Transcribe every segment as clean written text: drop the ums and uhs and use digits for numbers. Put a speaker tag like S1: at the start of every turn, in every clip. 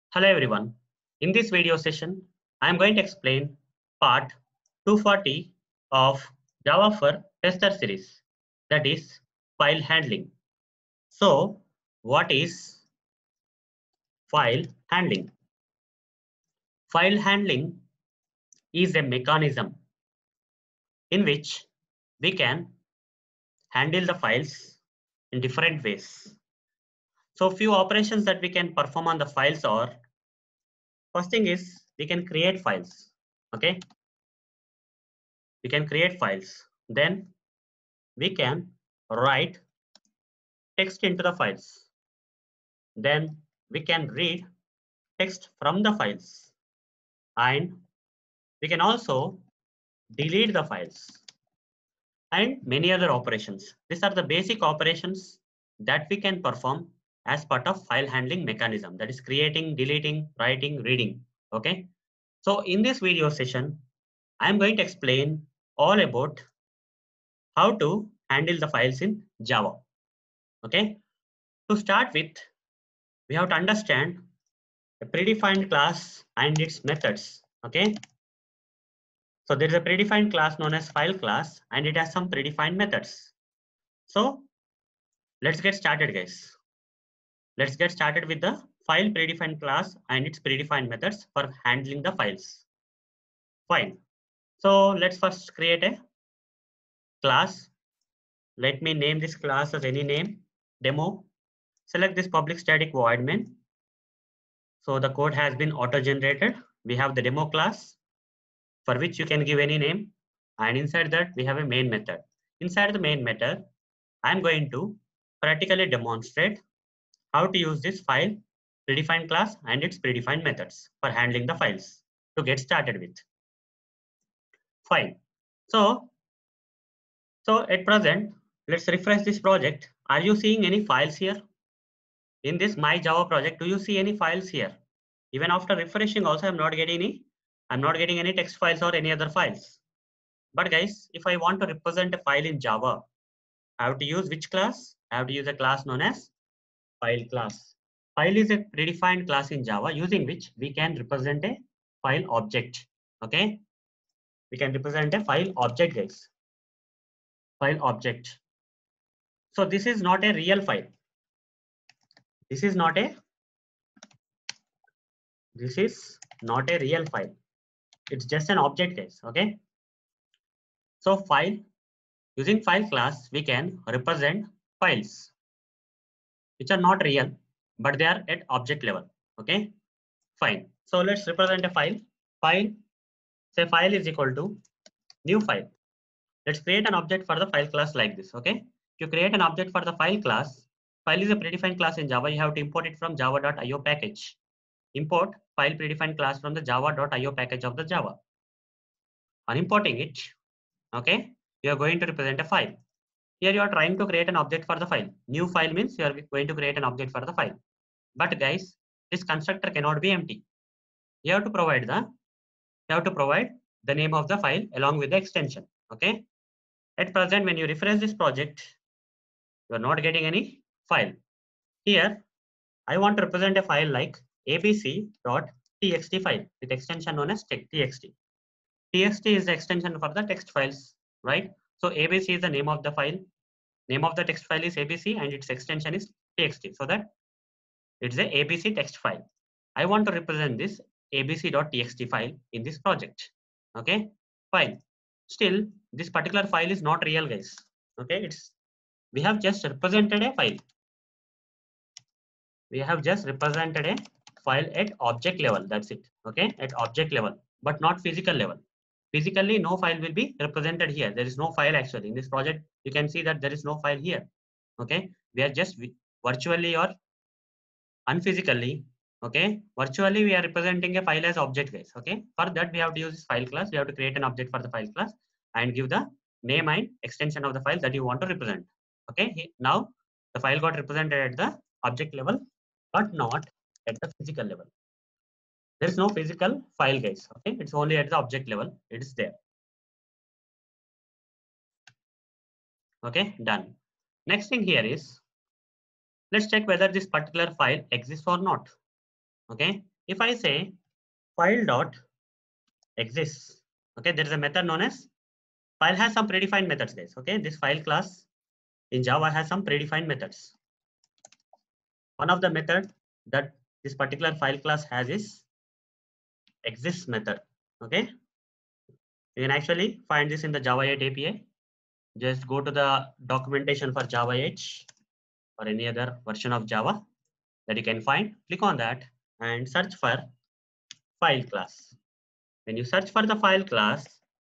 S1: Hello everyone. In this video session, I am going to explain part 240 of Java for Tester series, that is file handling. So, what is file handling? File handling is a mechanism in which we can handle the files in different ways. So, few operations that we can perform on the files are, first thing is we can create files. Okay, we can create files. Then we can write text into the files. Then we can read text from the files, and we can also delete the files and many other operations. These are the basic operations that we can perform as part of file handling mechanism, that is creating, deleting, writing, reading. Okay. So in this video session, I am going to explain all about how to handle the files in Java. Okay. To start with, we have to understand a predefined class and its methods. Okay. So there is a predefined class known as file class, and it has some predefined methods. So let's get started, guys. Let's get started with the file predefined class and its predefined methods for handling the files. Fine. So let's first create a class. Let me name this class as any name, demo. Select this public static void main. So the code has been auto-generated. We have the demo class, for which you can give any name, and inside that we have a main method. Inside the main method, I'm going to practically demonstrate how to use this file predefined class and its predefined methods for handling the files to get started with. Fine. So at present, let's refresh this project. Are you seeing any files here? In this my Java project, do you see any files here? Even after refreshing also, I'm not getting any text files or any other files. But guys, if I want to represent a file in Java, I have to use which class? I have to use a class known as file class. File is a predefined class in Java using which we can represent a file object. Okay, we can represent a file object, guys. File object. So this is not a real file. This is not a real file. It's just an object, guys. Okay. So file, using file class, we can represent files which are not real, but they are at object level. Okay. Fine. So let's represent a file. File, say file is equal to new file. Let's create an object for the file class like this. Okay. To create an object for the file class, file is a predefined class in Java. You have to import it from java.io package. Import file predefined class from the java.io package of the Java. On importing it, okay, you are going to represent a file. Here you are trying to create an object for the file. New file means you are going to create an object for the file. But guys, this constructor cannot be empty. You have to provide the name of the file along with the extension. Okay. At present, when you refresh this project, you are not getting any file. Here, I want to represent a file like abc.txt file with extension known as txt. Txt is the extension for the text files, right? So abc is the name of the file. Name of the text file is abc and its extension is txt. So that it's a abc text file. I want to represent this abc.txt file in this project. Okay, fine. Still, this particular file is not real, guys. Okay, we have just represented a file. We have just represented a file at object level. That's it. Okay, at object level, but not physical level. Physically, no file will be represented here. There is no file actually in this project. You can see that there is no file here. Okay, we are just virtually or unphysically. Okay, virtually we are representing a file as object, guys. Okay, for that we have to use this file class. We have to create an object for the file class and give the name and extension of the file that you want to represent. Okay, now the file got represented at the object level, but not at the physical level. There is no physical file, guys. Okay, it's only at the object level. It is there. Okay, done. Next thing here is, let's check whether this particular file exists or not. Okay, If I say file dot exists, okay, there is a method known as file has some predefined methods, guys. Okay, this file class in Java has some predefined methods. One of the method that this particular file class has is exists method. Okay, you can actually find this in the Java 8 API. Just go to the documentation for Java 8 or any other version of Java that you can find. Click on that and search for file class. When you search for the file class,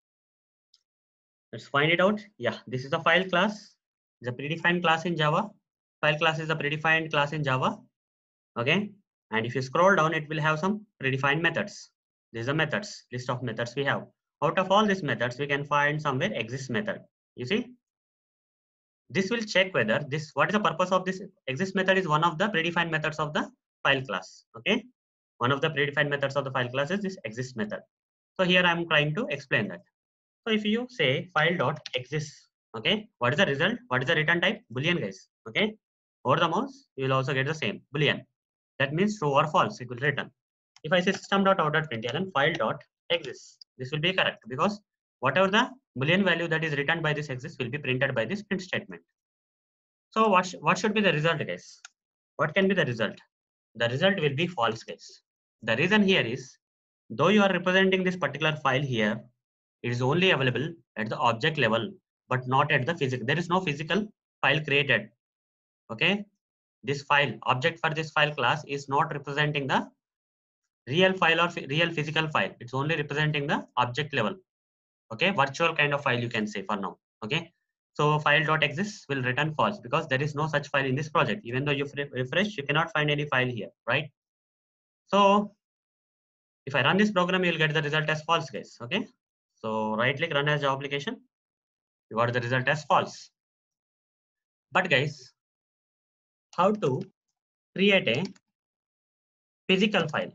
S1: let's find it out. Yeah, this is the file class. It's a predefined class in Java. File class is a predefined class in Java. Okay, and if you scroll down, it will have some predefined methods. These are methods, list of methods we have. Out of all these methods, we can find somewhere exists method. You see, this will check whether this, what is the purpose of this exists method is one of the predefined methods of the file class. Okay, one of the predefined methods of the file class is this exists method. So here I'm trying to explain that. So if you say file dot exists, okay, what is the result? What is the return type? Boolean, guys. Okay, over the mouse, you will also get the same Boolean. That means true or false, it will return. If I say system.out.println file dot exists, this will be correct because whatever the Boolean value that is returned by this exists will be printed by this print statement. So what should be the result, guys? What can be the result? The result will be false, guys. The reason here is, though you are representing this particular file here, it is only available at the object level, but not at the physical. There is no physical file created. Okay, this file object for this file class is not representing the real file or real physical file. It's only representing the object level. Okay, virtual kind of file you can say for now. Okay, so file.exists will return false because there is no such file in this project. Even though you refresh, you cannot find any file here, right? So if I run this program, you will get the result as false, guys. Okay, so right click, run as Java application. You got the result as false. But guys, how to create a physical file?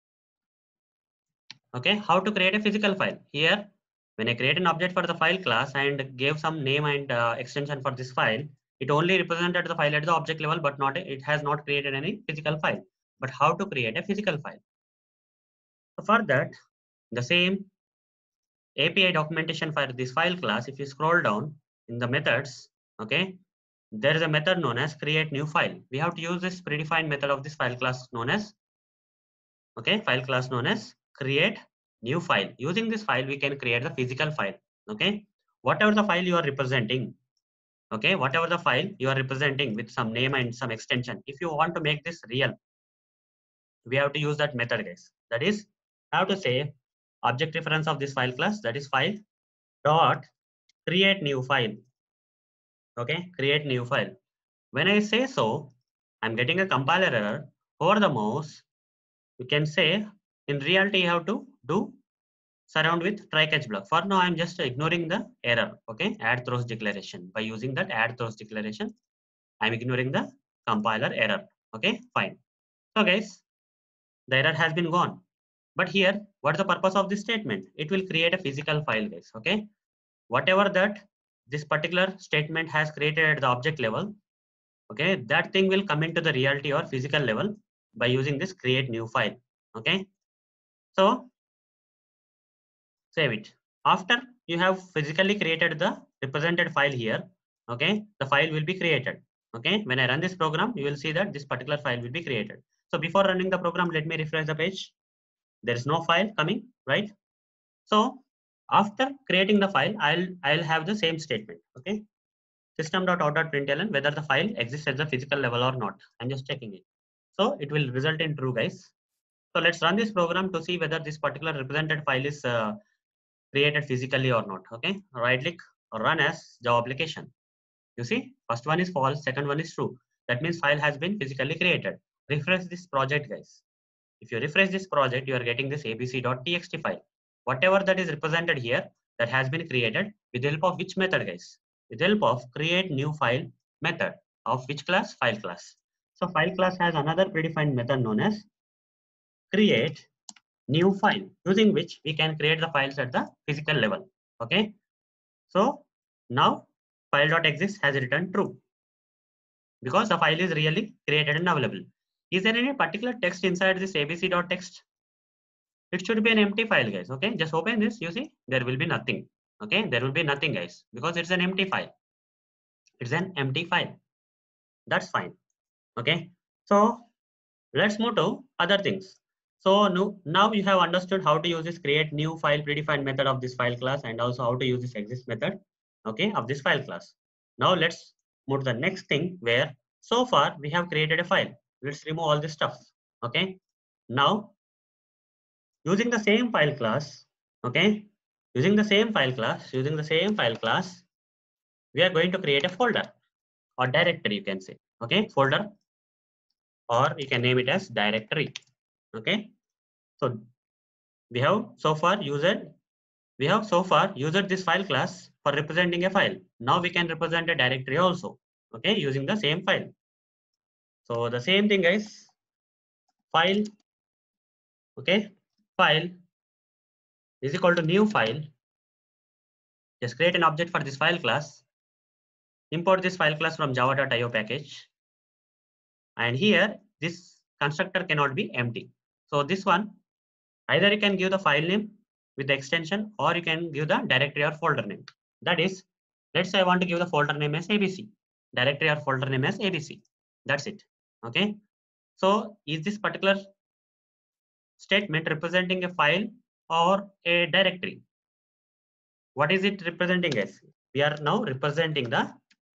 S1: Okay, how to create a physical file? Here, when I create an object for the file class and gave some name and extension for this file, it only represented the file at the object level, but not it has not created any physical file. But how to create a physical file? So for that, the same API documentation for this file class, if you scroll down in the methods, okay, there is a method known as create new file. We have to use this predefined method of this file class known as, okay, file class known as create new file. Using this file, we can create the physical file. Okay, whatever the file you are representing, okay, whatever the file you are representing with some name and some extension, if you want to make this real, we have to use that method, guys. That is, I have to say object reference of this file class, that is file dot create new file. Okay, create new file. When I say so, I'm getting a compiler error. Over the mouse, you can say in reality you have to do surround with try catch block. For now, I'm just ignoring the error. Okay, add throws declaration. By using that add throws declaration, I'm ignoring the compiler error. Okay, fine. So guys, the error has been gone. But here, what's the purpose of this statement? It will create a physical file, guys. Okay, whatever that this particular statement has created at the object level, okay, that thing will come into the reality or physical level by using this create new file. Okay, so save it. After you have physically created the represented file here, okay, the file will be created. Okay, when I run this program, you will see that this particular file will be created. So before running the program, let me refresh the page. There is no file coming, right? So after creating the file, I'll have the same statement. Okay, system.out.println whether the file exists at the physical level or not. I'm just checking it. So it will result in true, guys. So let's run this program to see whether this particular represented file is created physically or not. Okay, right click, run as Java application. You see, first one is false, second one is true. That means file has been physically created. Refresh this project, guys. If you refresh this project, you are getting this abc.txt file. Whatever that is represented here, that has been created with the help of which method, guys? With the help of create new file method of which class? File class. So file class has another predefined method known as create new file, using which we can create the files at the physical level. Okay, so now file.exist has returned true because the file is really created and available. Is there any particular text inside this abc.txt? It should be an empty file, guys. Okay, just open this. You see, there will be nothing. Okay, there will be nothing, guys, because it's an empty file. It's an empty file. That's fine. Okay, so let's move to other things. So now you have understood how to use this create new file predefined method of this file class, and also how to use this exist method, okay, of this file class. Now let's move to the next thing, where so far we have created a file. Let's remove all this stuff. Okay, now using the same file class, okay, using the same file class, we are going to create a folder or directory, you can say. Okay, folder, or you can name it as directory. Okay, so we have so far used this file class for representing a file. Now we can represent a directory also, okay, using the same file. So the same thing, guys, file, okay, file is equal to new file. Just create an object for this file class, import this file class from java.io package, and here this constructor cannot be empty. So this one, either you can give the file name with the extension, or you can give the directory or folder name. That is, let's say I want to give the folder name as ABC, directory or folder name as ABC. That's it. Okay. So is this particular statement representing a file or a directory? What is it representing as? We are now representing the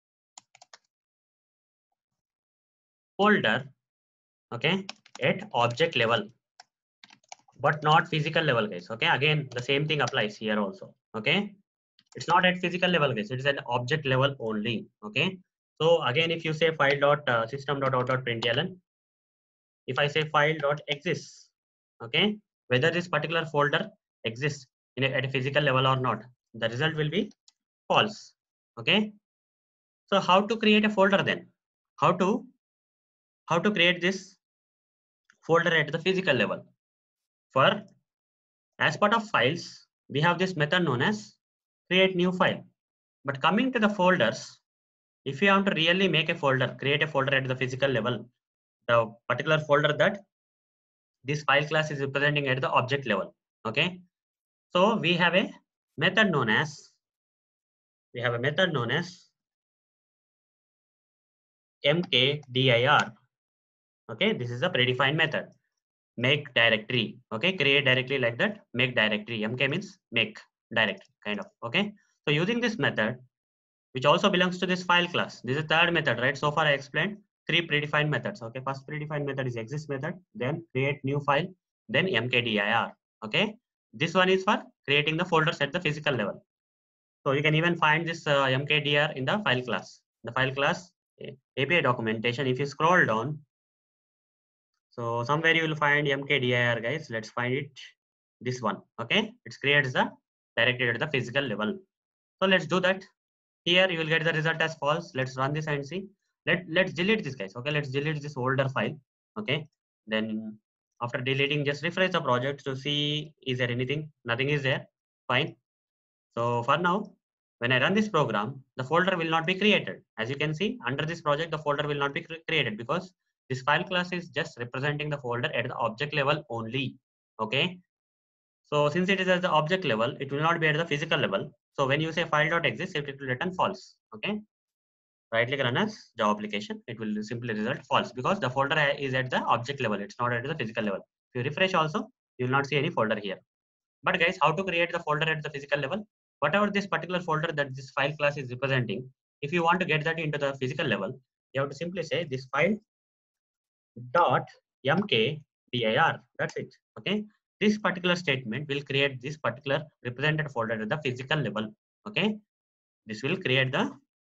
S1: folder, okay, at object level, but not physical level, guys. Okay, again the same thing applies here also. Okay, it's not at physical level, guys, it is at object level only. Okay, so again, if you say file dot system dot out dot println, if I say file dot exists, okay, whether this particular folder exists at a physical level or not, the result will be false. Okay, so how to create a folder then? How to create this folder at the physical level? For as part of files, we have this method known as create new file. But coming to the folders, if you want to really make a folder, create a folder at the physical level, the particular folder that this file class is representing at the object level. Okay, so we have a method known as mkdir. Okay, this is a predefined method. Make directory. Okay, create directory like that. Make directory. Mk means make directory, kind of. Okay, so using this method, which also belongs to this file class. This is third method, right? So far I explained three predefined methods. Okay, first predefined method is exist method, then create new file, then mkdir. Okay, this one is for creating the folders at the physical level. So you can even find this mkdir in the file class. The file class API documentation. If you scroll down, so somewhere you will find mkdir, guys. Let's find it. This one. Okay, it creates the directory at the physical level. So let's do that. Here you will get the result as false. Let's run this and see. Let's delete this, guys. Okay, let's delete this older file. Okay, then after deleting, just refresh the project to see is there anything. Nothing is there. Fine. So for now, when I run this program, the folder will not be created. As you can see, under this project, the folder will not be created because this file class is just representing the folder at the object level only. Okay, so since it is at the object level, it will not be at the physical level. So when you say file.exist, it will return false. Okay, right click run as Java application, it will simply result false because the folder is at the object level. It's not at the physical level. If you refresh also, you will not see any folder here. But guys, how to create the folder at the physical level? Whatever this particular folder that this file class is representing, if you want to get that into the physical level, you have to simply say this file dot mkdir. That's it. Okay, this particular statement will create this particular represented folder at the physical level. Okay, this will creates the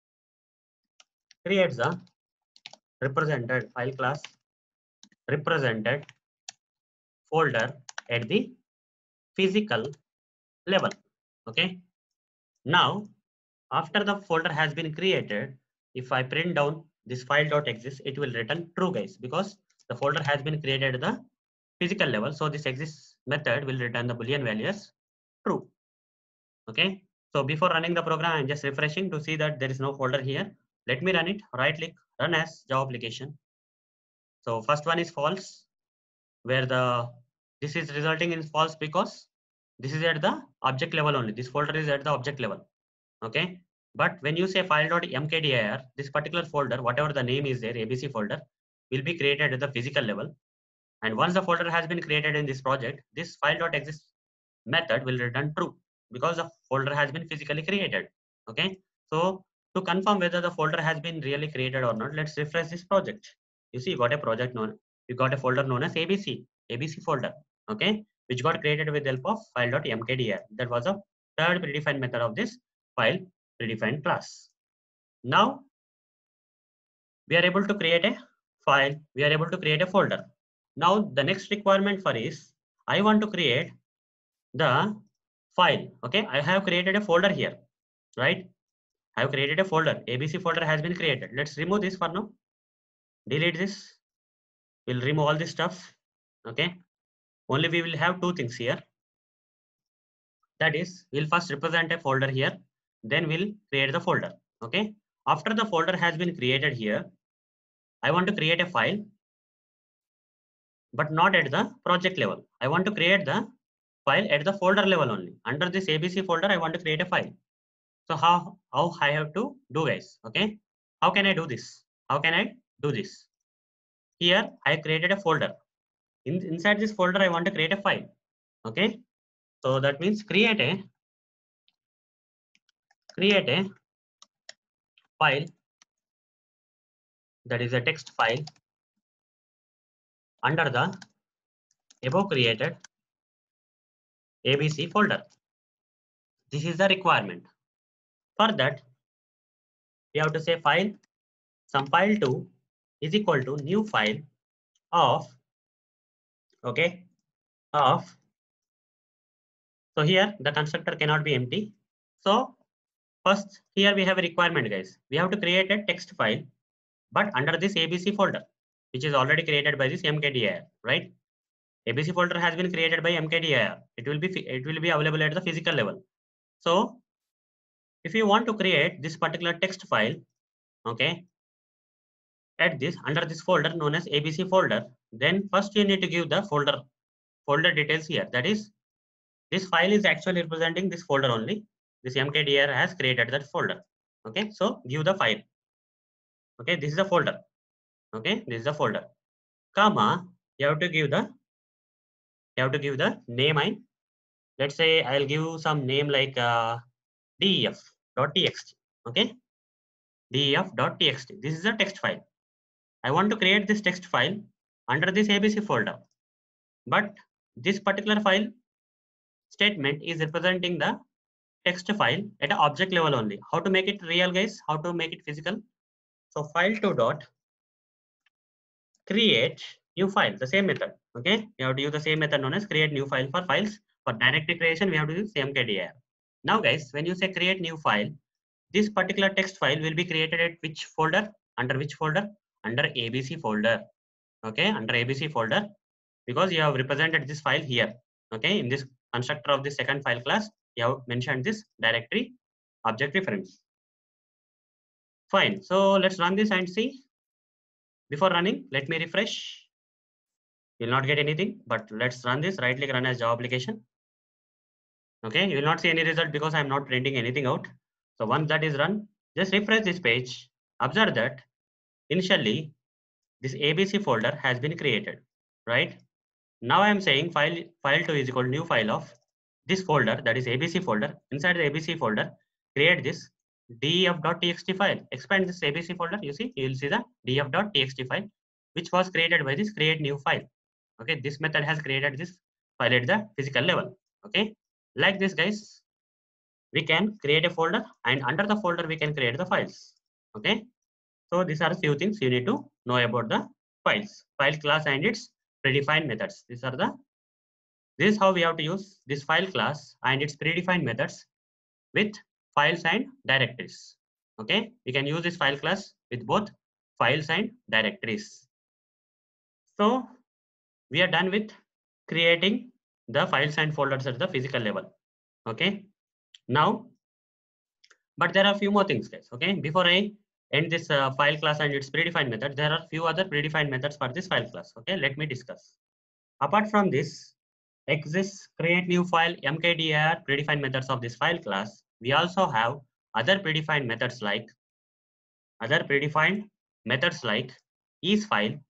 S1: represented file class represented folder at the physical level. Okay, now after the folder has been created, if I print down this file.exist, it will return true, guys, because the folder has been created at the physical level. So this exists method will return the boolean value as true. Okay, so before running the program, I'm just refreshing to see that there is no folder here. Let me run it. Right click, run as Java application. So first one is false, where this is resulting in false because this is at the object level only. This folder is at the object level. Okay. But when you say file.mkdir, this particular folder, whatever the name is there, ABC folder, will be created at the physical level. And once the folder has been created in this project, this file.exist method will return true because the folder has been physically created. Okay. So to confirm whether the folder has been really created or not, let's refresh this project. You see, you got a project known, you got a folder known as ABC folder. Okay, which got created with the help of file.mkdir. That was a third predefined method of this file predefined class. Now we are able to create a file, we are able to create a folder. Now the next requirement for is I want to create the file. Okay, I have created a folder here, right? I have created a folder. ABC folder has been created. Let's remove this for now. Delete this. We'll remove all this stuff. Okay, only we will have two things here. That is, we'll first represent a folder here, then we'll create the folder. Okay, after the folder has been created here, I want to create a file, but not at the project level. I want to create the file at the folder level only. Under this ABC folder, I want to create a file. So how I have to do, guys? Okay, how can I do this? How can I do this? Here I created a folder. Inside this folder, I want to create a file. Okay, so that means create a file, that is a text file, under the above created ABC folder. This is the requirement. For that, we have to say file, some file2 is equal to new file of, okay, of. So here the constructor cannot be empty. So first here we have a requirement, guys. We have to create a text file, but under this ABC folder, which is already created by this mkdir, right? ABC folder has been created by mkdir. It will be available at the physical level. So if you want to create this particular text file, okay, at this under this folder known as ABC folder, then first you need to give the folder details here. That is, this file is actually representing this folder only. This mkdir has created that folder. Okay, so give the file. Okay, this is the folder. Okay, this is the folder. Comma, you have to give the name. And let's say I'll give some name like def.txt. Okay, def.txt. This is a text file. I want to create this text file under this ABC folder, but this particular file statement is representing the text file at an object level only. How to make it real, guys? How to make it physical? So file2 dot create new file, the same method. Okay, you have to use the same method known as create new file for files. For directory creation, we have to use mkdir. Now, guys, when you say create new file, this particular text file will be created at which folder? Under which folder? Under ABC folder. Okay, under ABC folder, because you have represented this file here. Okay, in this constructor of the second file class, you have mentioned this directory object reference. Fine. So let's run this and see. Before running, let me refresh. You'll not get anything, but let's run this. Right click, run as Java application. Okay, you will not see any result because I'm not printing anything out. So once that is run, just refresh this page. Observe that initially this ABC folder has been created, right? Now I am saying file2 is equal to new file of this folder, that is ABC folder. Inside the ABC folder, create this def.txt file. Expand this ABC folder. You will see the def.txt file, which was created by this create new file. Okay, this method has created this file at the physical level. Okay, like this, guys, we can create a folder, and under the folder we can create the files. Okay, so these are a few things you need to know about the files, file class and its predefined methods. This is how we have to use this file class and its predefined methods with files and directories. Okay, we can use this file class with both files and directories. So we are done with creating the files and folders at the physical level. Okay, now, but there are a few more things, guys. Okay, before I end this file class and its predefined method, there are few other predefined methods for this file class. Okay, let me discuss. Apart from this, exists create new file mkdir predefined methods of this file class. We also have other predefined methods like isFile,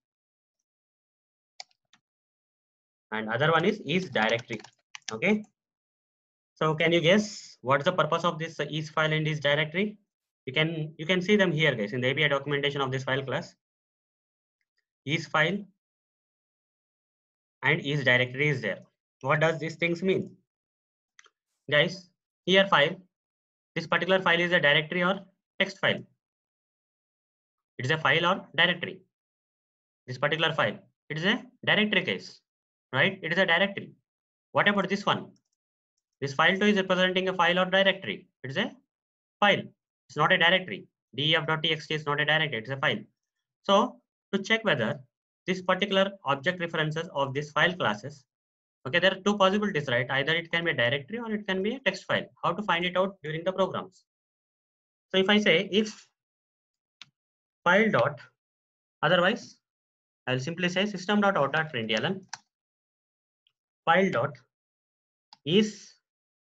S1: and other one is directory. Okay, so can you guess what's the purpose of this isFile and isDirectory? You can see them here, guys, in the API documentation of this file class. IsFile and isDirectory is there. What does these things mean, guys? Here file, this particular file is a directory or text file. It is a file or directory. This particular file, it is a directory case, right? It is a directory. What about this one? This file 2 is representing a file or directory. It is a file. It's not a directory. def.txt is not a directory. It's a file. So to check whether this particular object references of this file classes, okay, there are two possibilities, right? Either it can be a directory or it can be a text file. How to find it out during the programs? So if I say if file dot, otherwise I'll simply say system.out.println file dot is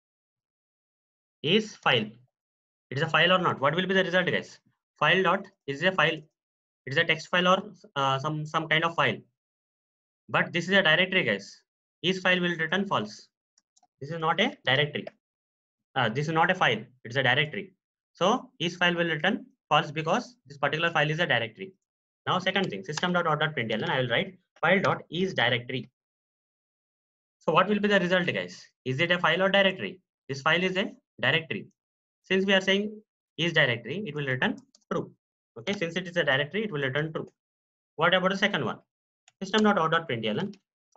S1: file. It is a file or not? What will be the result, guys? File dot is a file. It is a text file or some kind of file. But this is a directory, guys. Is file will return false. This is not a directory. This is not a file. It's a directory. So is file will return false because this particular file is a directory. Now second thing, system.out.println, I will write file dot is directory. So what will be the result, guys? Is it a file or directory? This file is a directory. Since we are saying is directory, it will return true. Okay, since it is a directory, it will return true. What about the second one? System.out.println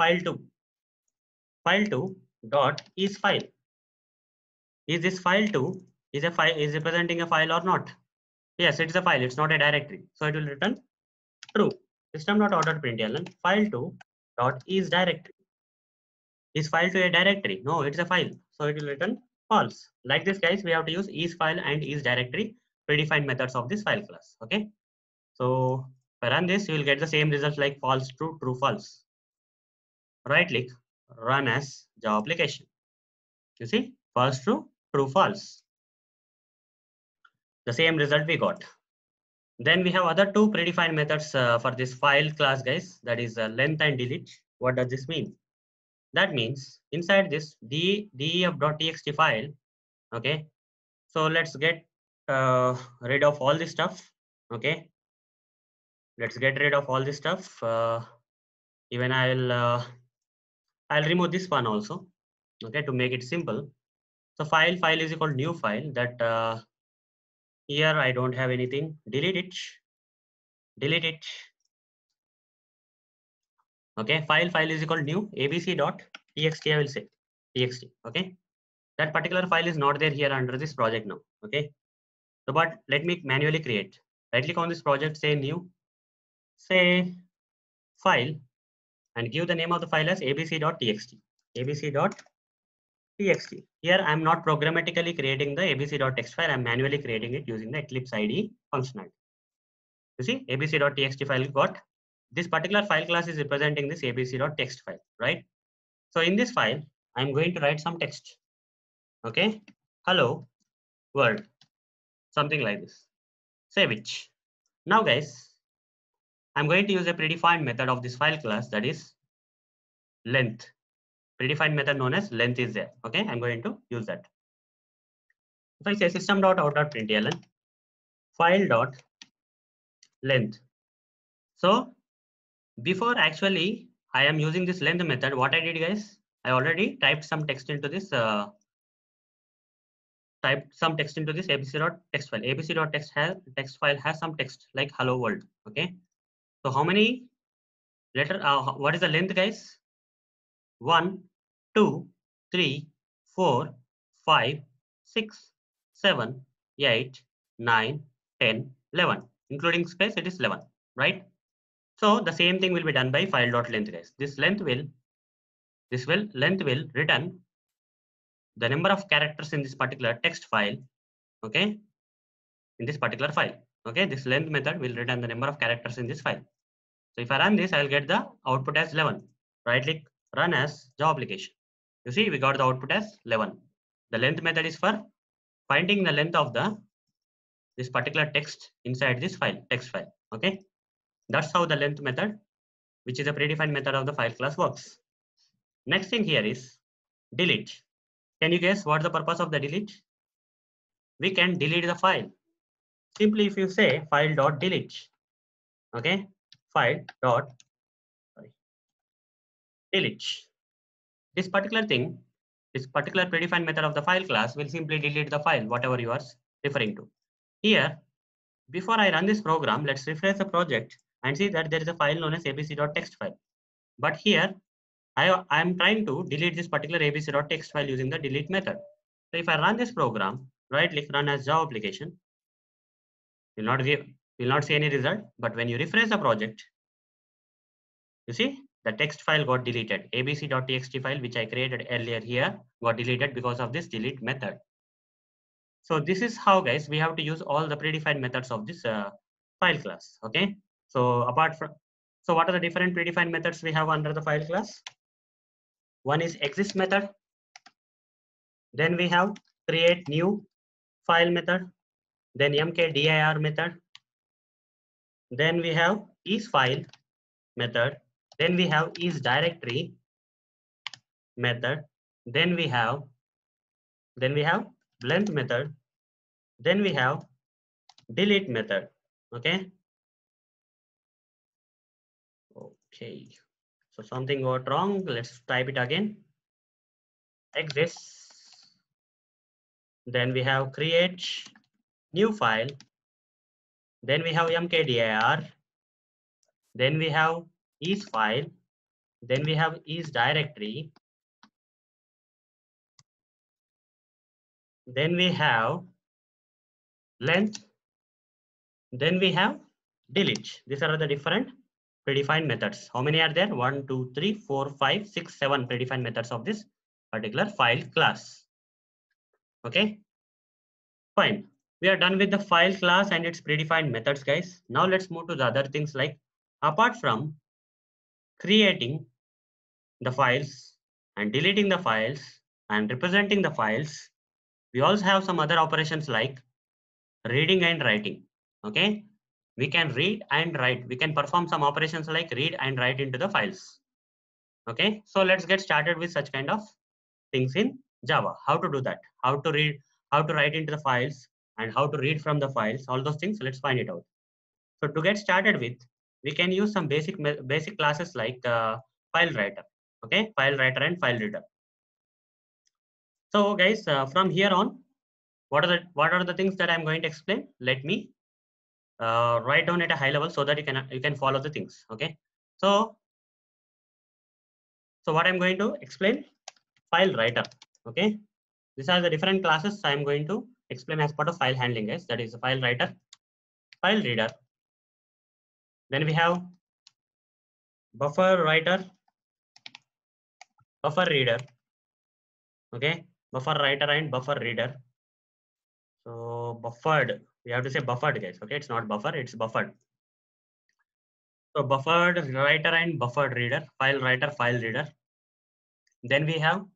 S1: file 2 dot is file. Is this file 2 is representing a file or not? Yes, it's a file. It's not a directory. So it will return true. System.out.println file 2 dot is directory. Is file to a directory? No, it's a file. So it will return false. Like this, guys, we have to use is file and is directory predefined methods of this file class. Okay. So if I run this, you will get the same results like false, true, true, false. Right click, run as Java application. You see, false, true, true, false. The same result we got. Then we have other two predefined methods for this file class, guys. That is length and delete. What does this mean? That means inside this def.txt file, okay, so let's get rid of all this stuff. Okay, let's get rid of all this stuff. Even I'll remove this one also, okay, to make it simple. So file is equal to new file. That here I don't have anything. Delete it. Okay, file is equal to new abc.txt. I will say txt. Okay, that particular file is not there here under this project now. Okay, so but let me manually create. Right click on this project, say new, say file, and give the name of the file as abc.txt. abc.txt. Here I am not programmatically creating the abc.txt file. I am manually creating it using the Eclipse IDE functionality. You see, abc.txt file got. This particular file class is representing this abc.txt file, right? So in this file, I'm going to write some text. Okay, hello world, something like this. Save it. Now, guys, I'm going to use a predefined method of this file class, that is length. Predefined method known as length is there. Okay, I'm going to use that. If I say system.out.println file dot length. So before actually I am using this length method, what I did, guys, I already typed some text into this abc.text file. abc.text file has some text like hello world. Okay, so how many letter, what is the length, guys? 1, 2, 3, 4, 5, 6, 7, 8, 9, 10, 11. Including space, it is 11, right? So the same thing will be done by file.length, guys. This length will return the number of characters in this particular text file, okay, in this particular file. Okay, this length method will return the number of characters in this file. So if I run this, I'll get the output as 11. Right click, run as Java application. You see, we got the output as 11. The length method is for finding the length of this particular text inside this file, text file. Okay, that's how the length method, which is a predefined method of the file class, works. Next thing here is delete. Can you guess what the purpose of the delete? We can delete the file. Simply if you say file dot delete, okay, file dot delete. This particular thing, this particular predefined method of the file class will simply delete the file, whatever you are referring to. Here, before I run this program, let's refresh the project and see that there is a file known as abc.txt file. But here, I am trying to delete this particular abc.txt file using the delete method. So if I run this program, right click, run as Java application, will not see any result. But when you refresh the project, you see the text file got deleted. abc.txt file, which I created earlier here, got deleted because of this delete method. So this is how, guys, we have to use all the predefined methods of this file class. Okay. So what are the different predefined methods we have under the file class? One is exist method. Then we have create new file method. Then mkdir method. Then we have isFile method. Then we have isDirectory method. Then we have length method. Then we have delete method. Okay. Okay. So something got wrong. Let's type it again. Exist. Then we have create new file. Then we have mkdir. Then we have isFile. Then we have isDirectory. Then we have length. Then we have delete. These are the different predefined methods. How many are there? 1, 2, 3, 4, 5, 6, 7 predefined methods of this particular file class. Okay, fine. We are done with the file class and its predefined methods, guys. Now let's move to the other things, like apart from creating the files and deleting the files and representing the files, we also have some other operations like reading and writing. Okay, we can read and write. We can perform some operations like read and write into the files. Okay, so let's get started with such kind of things in Java. How to do that? How to read, how to write into the files, and how to read from the files. All those things. Let's find it out. So to get started with, we can use some basic classes like file writer. Okay, file writer and file reader. So guys, from here on, what are the things that I'm going to explain? Let me write down at a high level so that you can follow the things. Okay, so what I'm going to explain, file writer. Okay, these are the different classes I'm going to explain as part of file handling, guys. That is the file writer, file reader. Then we have buffer writer, buffer reader. Okay, buffer writer and buffer reader. So buffered, we have to say buffered, guys. Okay, it's not buffer, it's buffered. So buffered writer and buffered reader, file writer, file reader. Then we have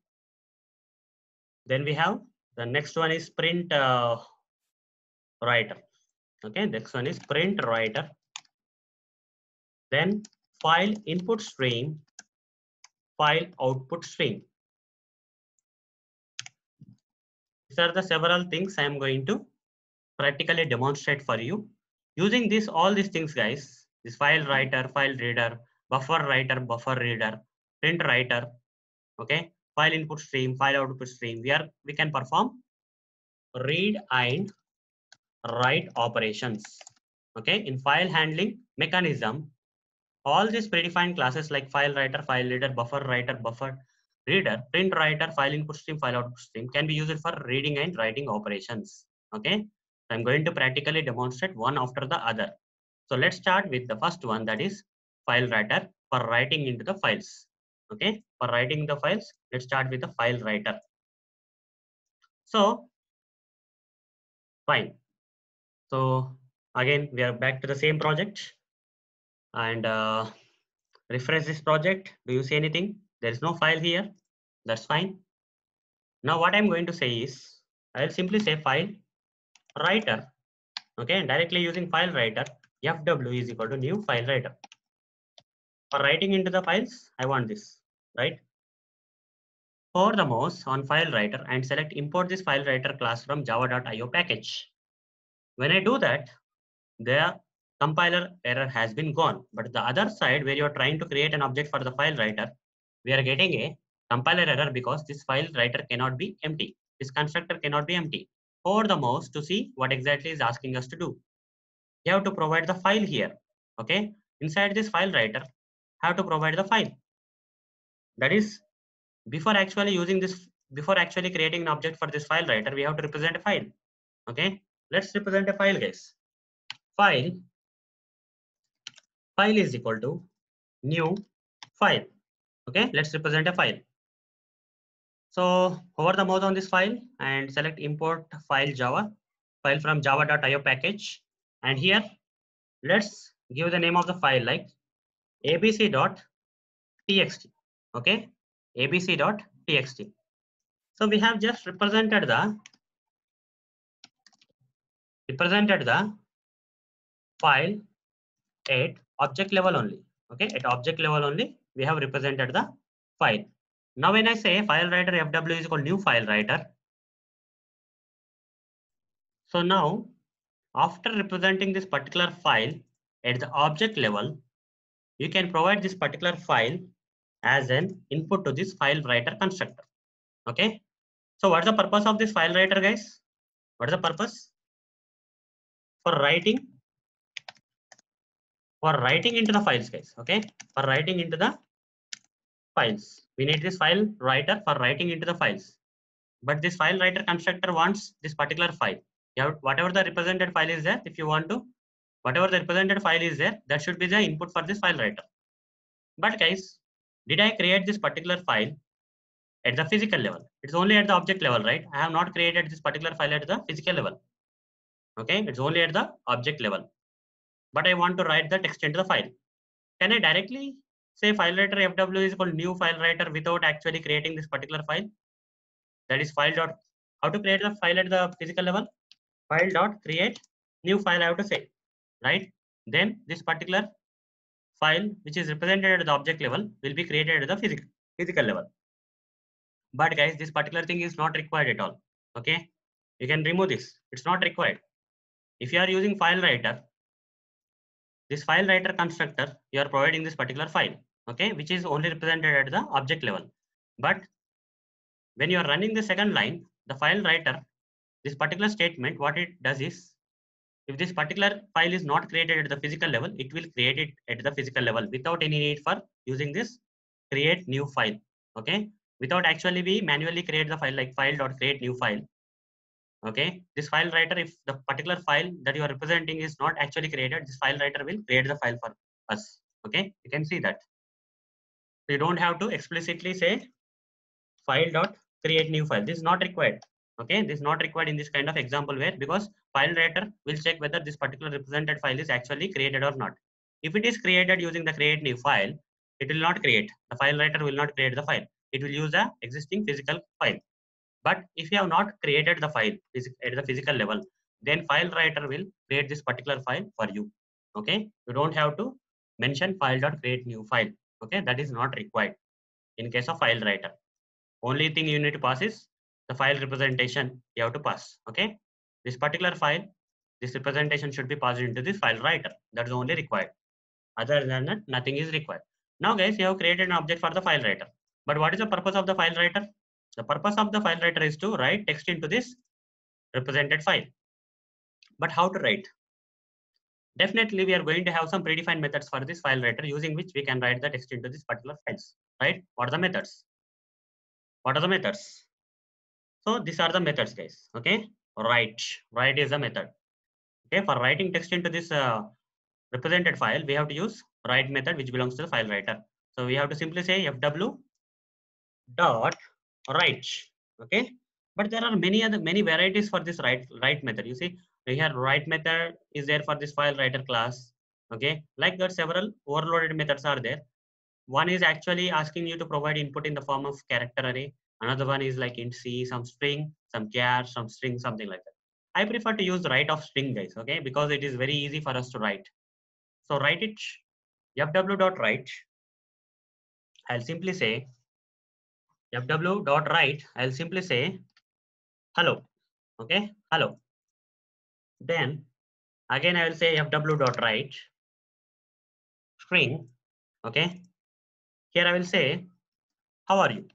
S1: the next one is print writer. Okay, next one is print writer. Then file input stream, file output stream. These are the several things I am going to practically demonstrate for you. Using this, all these things, guys, this file writer, file reader, buffer writer, buffer reader, print writer, okay, file input stream, file output stream, we can perform read and write operations. Okay, in file handling mechanism, all these predefined classes like file writer, file reader, buffer writer, buffer reader, print writer, file input stream, file output stream can be used for reading and writing operations. Okay, so I'm going to practically demonstrate one after the other. So let's start with the first one, that is file writer, for writing into the files. Okay, for writing the files, let's start with the file writer. So fine. So Again, we are back to the same project and refresh this project. Do you see anything? There is no file here. That's fine. Now what I'm going to say is, I will simply say file writer. Okay, directly using file writer, fw is equal to new file writer. For writing into the files, I want this, right? Hover the mouse on file writer and select import this file writer class from java.io package. When I do that, the compiler error has been gone. But the other side where you're trying to create an object for the file writer, we are getting a compiler error because this file writer cannot be empty. This constructor cannot be empty. Hover the mouse to see what exactly is asking us to do. You have to provide the file here. Okay. Inside this file writer, have to provide the file. That is, before actually creating an object for this file writer, we have to represent a file. Okay. Let's represent a file, guys. File is equal to new file. Okay, let's represent a file. So hover the mouse on this file and select import file from java.io package. And here, let's give the name of the file like abc.txt. Okay, abc.txt. So we have just represented the file at object level only. Okay, at object level only, we have represented the file. Now when I say file writer fw is equal new file writer, so now after representing this particular file at the object level, you can provide this particular file as an input to this file writer constructor. Okay, so what's the purpose of this file writer, guys? What is the purpose? For writing into the files, guys. Okay, for writing into the files, we need this file writer for writing into the files. But this file writer constructor wants this particular file. You have, whatever the represented file is there, if you want to, whatever the represented file is there, that should be the input for this file writer. But guys, did I create this particular file at the physical level? It's only at the object level, right? I have not created this particular file at the physical level. Okay, it's only at the object level. But I want to write the text into the file. Can I directly say file writer fw is equal new file writer without actually creating this particular file? That is file dot. How to create the file at the physical level? File dot create new file I have to say, right? Then this particular file which is represented at the object level will be created at the physical level. But guys, this particular thing is not required at all. Okay, you can remove this. It's not required. If you are using file writer, this file writer constructor, you are providing this particular file, okay, which is only represented at the object level. But when you are running the second line, the file writer, this particular statement, what it does is, if this particular file is not created at the physical level, it will create it at the physical level without any need for using this create new file. Okay, without actually we manually create the file like file.create new file. Okay, this file writer, if the particular file that you are representing is not actually created, this file writer will create the file for us. Okay, you can see that. So you don't have to explicitly say file.create new file. This is not required. Okay, this is not required in this kind of example where, because file writer will check whether this particular represented file is actually created or not. If it is created using the create new file, it will not create. The file writer will not create the file. It will use the existing physical file. But if you have not created the file at the physical level, then file writer will create this particular file for you. Okay, you don't have to mention file.create new file. Okay, that is not required in case of file writer. Only thing you need to pass is the file representation you have to pass. Okay, this particular file, this representation should be passed into this file writer. That is only required. Other than that, nothing is required. Now guys, you have created an object for the file writer. But what is the purpose of the file writer? The purpose of the file writer is to write text into this represented file. But how to write? Definitely, we are going to have some predefined methods for this file writer using which we can write the text into this particular files. Right? What are the methods? What are the methods? So these are the methods, guys. Okay, write is a method. Okay, for writing text into this represented file, we have to use write method, which belongs to the file writer. So we have to simply say fw dot write. Okay, but there are many varieties for this write method. You see, here write method is there for this file writer class. Okay, like that several overloaded methods are there. One is actually asking you to provide input in the form of character array. Another one is like int c, some string, some char, some string, something like that. I prefer to use write of string, guys, okay, because it is very easy for us to write. So write it fw.write. I'll simply say fw.write. I'll simply say hello. Okay, hello. Then again I will say fw.write string. Okay, here I will say how are you?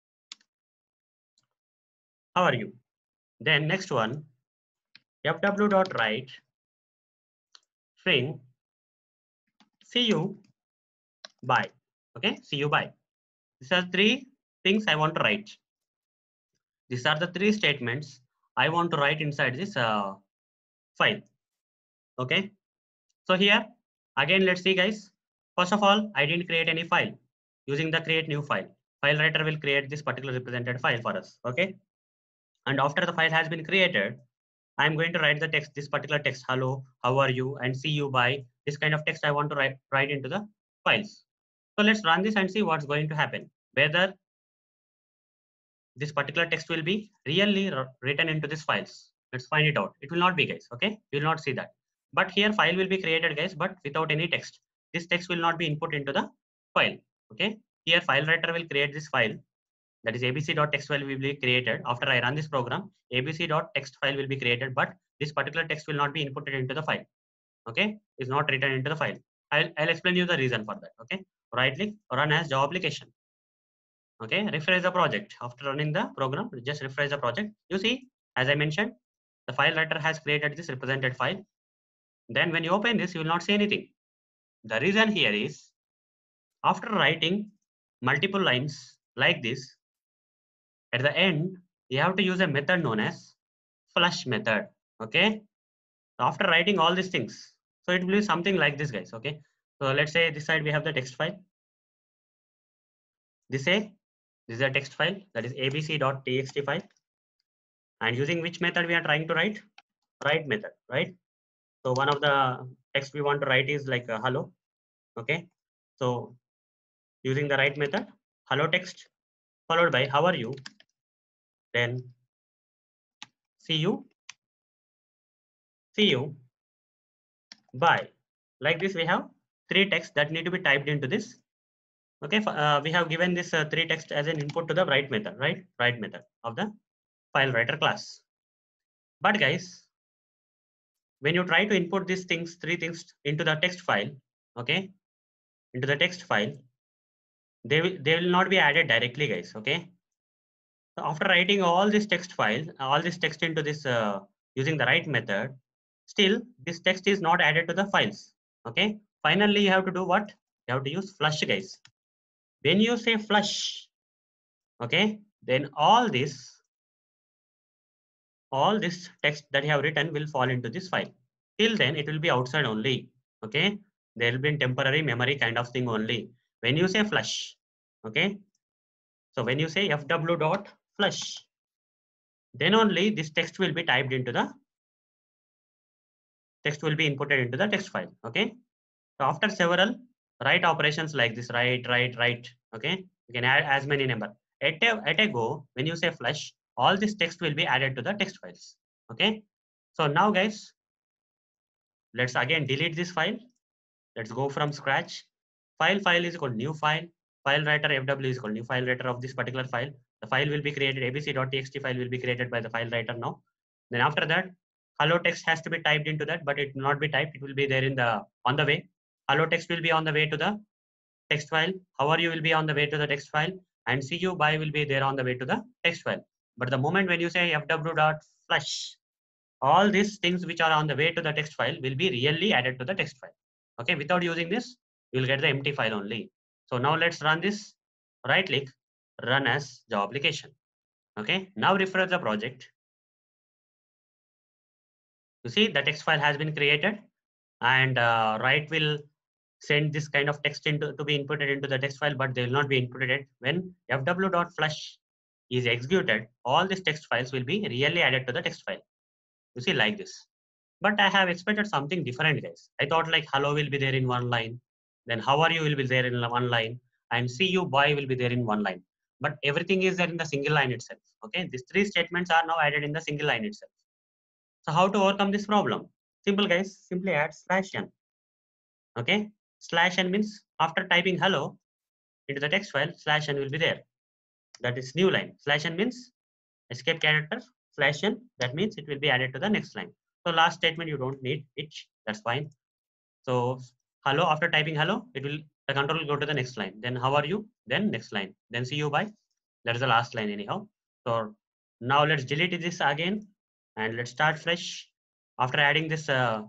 S1: How are you? Then next one fw.write string see you bye. Okay, see you bye. These are three things I want to write. These are the three statements I want to write inside this file. Okay, so here again, let's see, guys. First of all, I didn't create any file. Using the create new file, file writer will create this particular represented file for us. Okay, and after the file has been created, I'm going to write the text, this particular text, hello, how are you, and see you bye. This kind of text I want to write into the files. So let's run this and see what's going to happen. Whether this particular text will be really written into these files. Let's find it out. It will not be, guys. Okay, you will not see that. But here file will be created, guys, but without any text. This text will not be input into the file. Okay, here file writer will create this file, that is abc.text file will be created. After I run this program, abc.text file will be created, but this particular text will not be inputted into the file. Okay, is not written into the file. I'll explain you the reason for that. Okay, right click, run as Java application. Okay, refresh the project. After running the program, just refresh the project. You see, as I mentioned, the file writer has created this represented file. Then when you open this, you will not see anything. The reason here is, after writing multiple lines like this, at the end, you have to use a method known as flush method. Okay, after writing all these things, so it will be something like this, guys. Okay, so let's say this side we have the text file. This is a text file, that is abc.txt file, and using which method we are trying to write method, right? So one of the text we want to write is like hello. Okay, so using the write method, hello text followed by how are you, then see you bye. Like this, we have three texts that need to be typed into this. Okay, we have given this three text as an input to the write method, right? Write method of the file writer class. But guys, when you try to input these things, three things into the text file, okay, into the text file, they will not be added directly, guys. Okay, so after writing all this text file, all this text into this using the write method, still this text is not added to the files. Okay, finally you have to do what? You have to use flush, guys. When you say flush, okay, then all this text that you have written will fall into this file. Till then, it will be outside only. Okay, there will be a temporary memory kind of thing only. When you say flush, okay, so when you say fw.flush, then only this text will be typed into the text will be inputted into the text file. Okay, so after several write operations like this, write, okay, you can add as many number. At a go, when you say flush, all this text will be added to the text files. Okay, so now guys, let's again delete this file. Let's go from scratch. File is called new file. File writer fw is called new file writer of this particular file. The file will be created, abc.txt file will be created by the file writer now. Then after that, hello text has to be typed into that, but it will not be typed. It will be there in the on the way. Hello text will be on the way to the text file. How are you will be on the way to the text file, and see you bye will be there on the way to the text file. But the moment when you say fw.flush, all these things which are on the way to the text file will be really added to the text file. Okay, without using this, you will get the empty file only. So now let's run this. Right click, run as Java application. Okay, now refresh the project. You see the text file has been created, and write will send this kind of text into to be inputted into the text file, but they will not be inputted. When fw.flush is executed, all these text files will be really added to the text file. You see like this. But I have expected something different, guys. I thought like hello will be there in one line, then how are you will be there in one line, and see you bye will be there in one line. But everything is there in the single line itself. Okay, these three statements are now added in the single line itself. So how to overcome this problem? Simple, guys. Simply add /n. Okay, /n means after typing hello into the text file, /n will be there. That is new line. /n means escape character, /n, that means it will be added to the next line. So last statement you don't need it, that's fine. So hello, after typing hello, the control will go to the next line. Then how are you? Then next line. Then see you bye. That is the last line anyhow. So now let's delete this again and let's start fresh. After adding this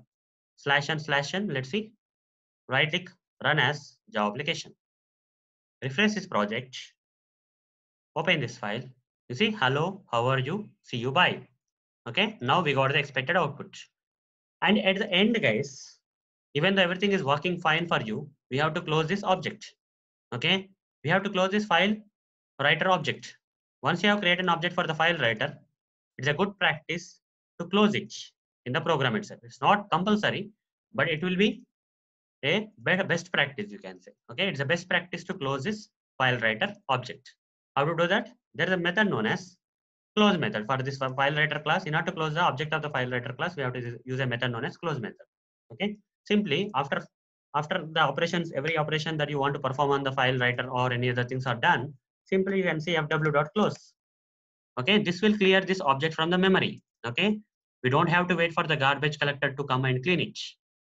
S1: /n, let's see. Right click, run as Java application. Refresh this project. Open this file. You see, hello, how are you? See you bye. Okay, now we got the expected output. And at the end, guys, even though everything is working fine for you, we have to close this object. Okay, we have to close this file writer object. Once you have created an object for the file writer, it's a good practice to close it in the program itself. It's not compulsory, but it will be a best practice, you can say. Okay, it's a best practice to close this file writer object. How to do that? There is a method known as close method for this file writer class. In order to close the object of the file writer class, we have to use a method known as close method. Okay, simply after the operations, every operation that you want to perform on the file writer or any other things are done, simply you can say fw.close. Okay, this will clear this object from the memory. Okay, we don't have to wait for the garbage collector to come and clean it.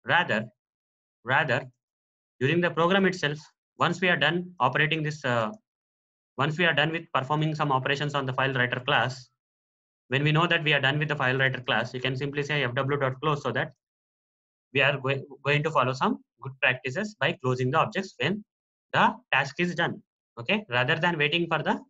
S1: Rather during the program itself, once we are done operating this once we are done with performing some operations on the file writer class, when we know that we are done with the file writer class, you can simply say fw.close, so that we are going to follow some good practices by closing the objects when the task is done. Okay, rather than waiting for the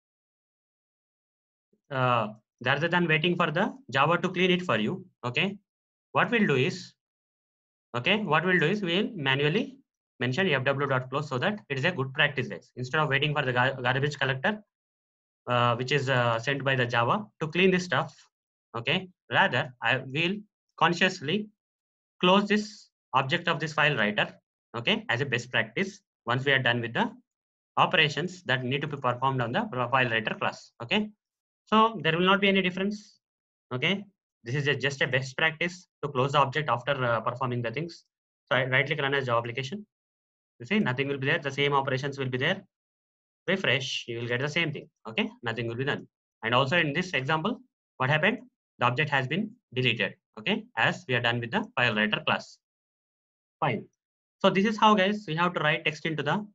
S1: Java to clean it for you. Okay, what we'll do is we'll manually mention fw.close, so that it is a good practice, guys. Instead of waiting for the garbage collector, which is sent by the Java to clean this stuff. Okay, rather I will consciously close this object of this file writer. Okay, as a best practice once we are done with the operations that need to be performed on the file writer class. Okay, so there will not be any difference. Okay, this is just a best practice to close the object after performing the things. So I right click, run as Java application. You see, nothing will be there. The same operations will be there. Refresh, you will get the same thing. Okay, nothing will be done. And also in this example, what happened? The object has been deleted. Okay, as we are done with the file writer class. Fine. So this is how, guys, we have to write text into the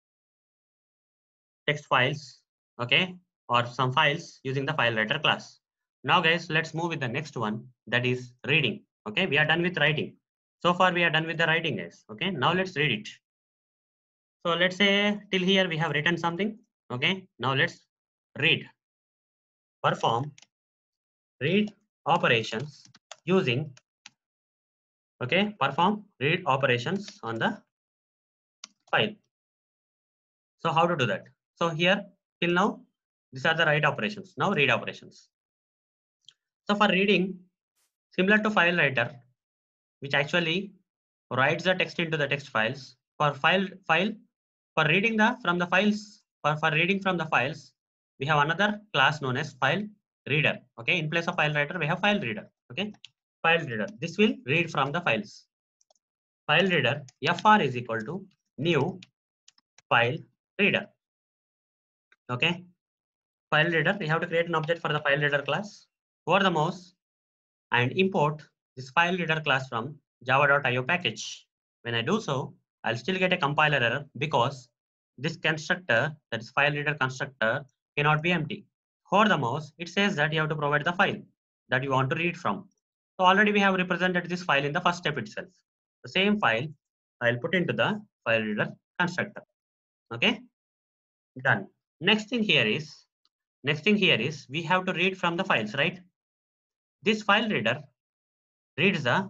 S1: text files. Okay, or some files using the file writer class. Now, guys, let's move with the next one, that is reading. Okay, we are done with writing. So far, we are done with the writing, guys. Okay, now let's read it. So let's say till here we have written something. Okay, now let's read. Perform read operations using, perform read operations on the file. So how to do that? So here till now, these are the write operations. Now read operations. So for reading, similar to file writer, which actually writes the text into the text files. For for reading from the files, for reading from the files, we have another class known as file reader. Okay, in place of file writer, we have file reader. Okay, file reader. This will read from the files. File reader fr is equal to new file reader. Okay, file reader. We have to create an object for the file reader class. Over the mouse and import this file reader class from java.io package. When I do so, I'll still get a compiler error because this constructor, that is file reader constructor, cannot be empty. Hover the mouse, it says that you have to provide the file that you want to read from. So already we have represented this file in the first step itself. The same file I'll put into the file reader constructor. Okay, done. Next thing here is we have to read from the files, right? This file reader reads the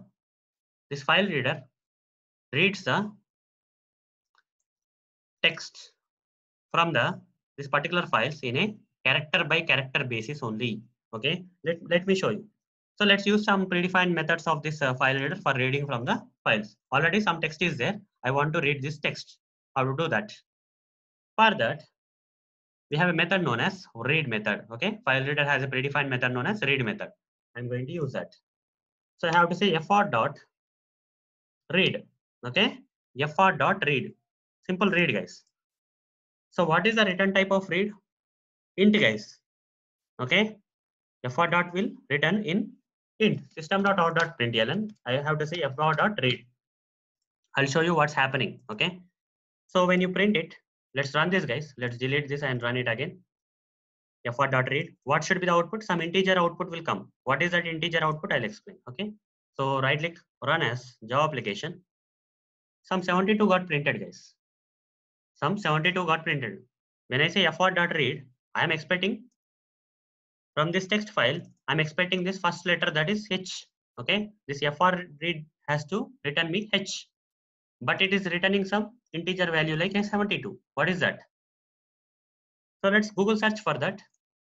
S1: text from this particular files in a character by character basis only. Okay, let me show you. So let's use some predefined methods of this file reader for reading from the files. Already some text is there. I want to read this text. How to do that? For that, we have a method known as read method. Okay, file reader has a predefined method known as read method. I'm going to use that. So I have to say fr dot read. Okay, fr dot read. Simple read, guys. So what is the return type of read? Int, guys. Okay, fr dot will return in int system.out.println. I have to say fr dot read. I'll show you what's happening. Okay, so when you print it, let's run this, guys. Let's delete this and run it again. fr dot read. What should be the output? Some integer output will come. What is that integer output? I'll explain. Okay, so right click, run as Java application. Some 72 got printed, guys. Some 72 got printed. When I say fr dot read, I am expecting from this text file, I'm expecting this first letter, that is H. Okay, this fr read has to return me H, but it is returning some integer value like 72. What is that? So let's Google search for that.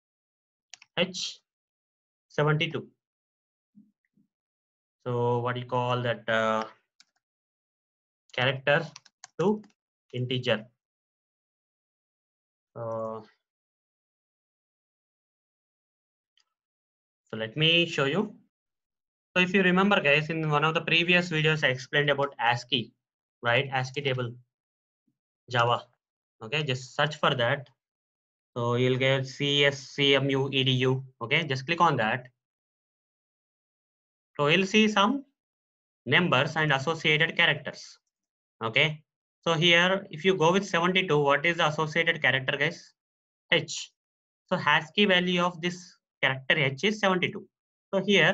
S1: H72. So what do you call that? Character to integer. So let me show you. So if you remember, guys, in one of the previous videos, I explained about ASCII, right? ASCII table, Java. Okay, just search for that. So you'll get CSCMU edu. Okay, just click on that. So you'll see some numbers and associated characters. Okay, so here, if you go with 72, what is the associated character, guys? H. So ASCII value of this character H is 72. So here,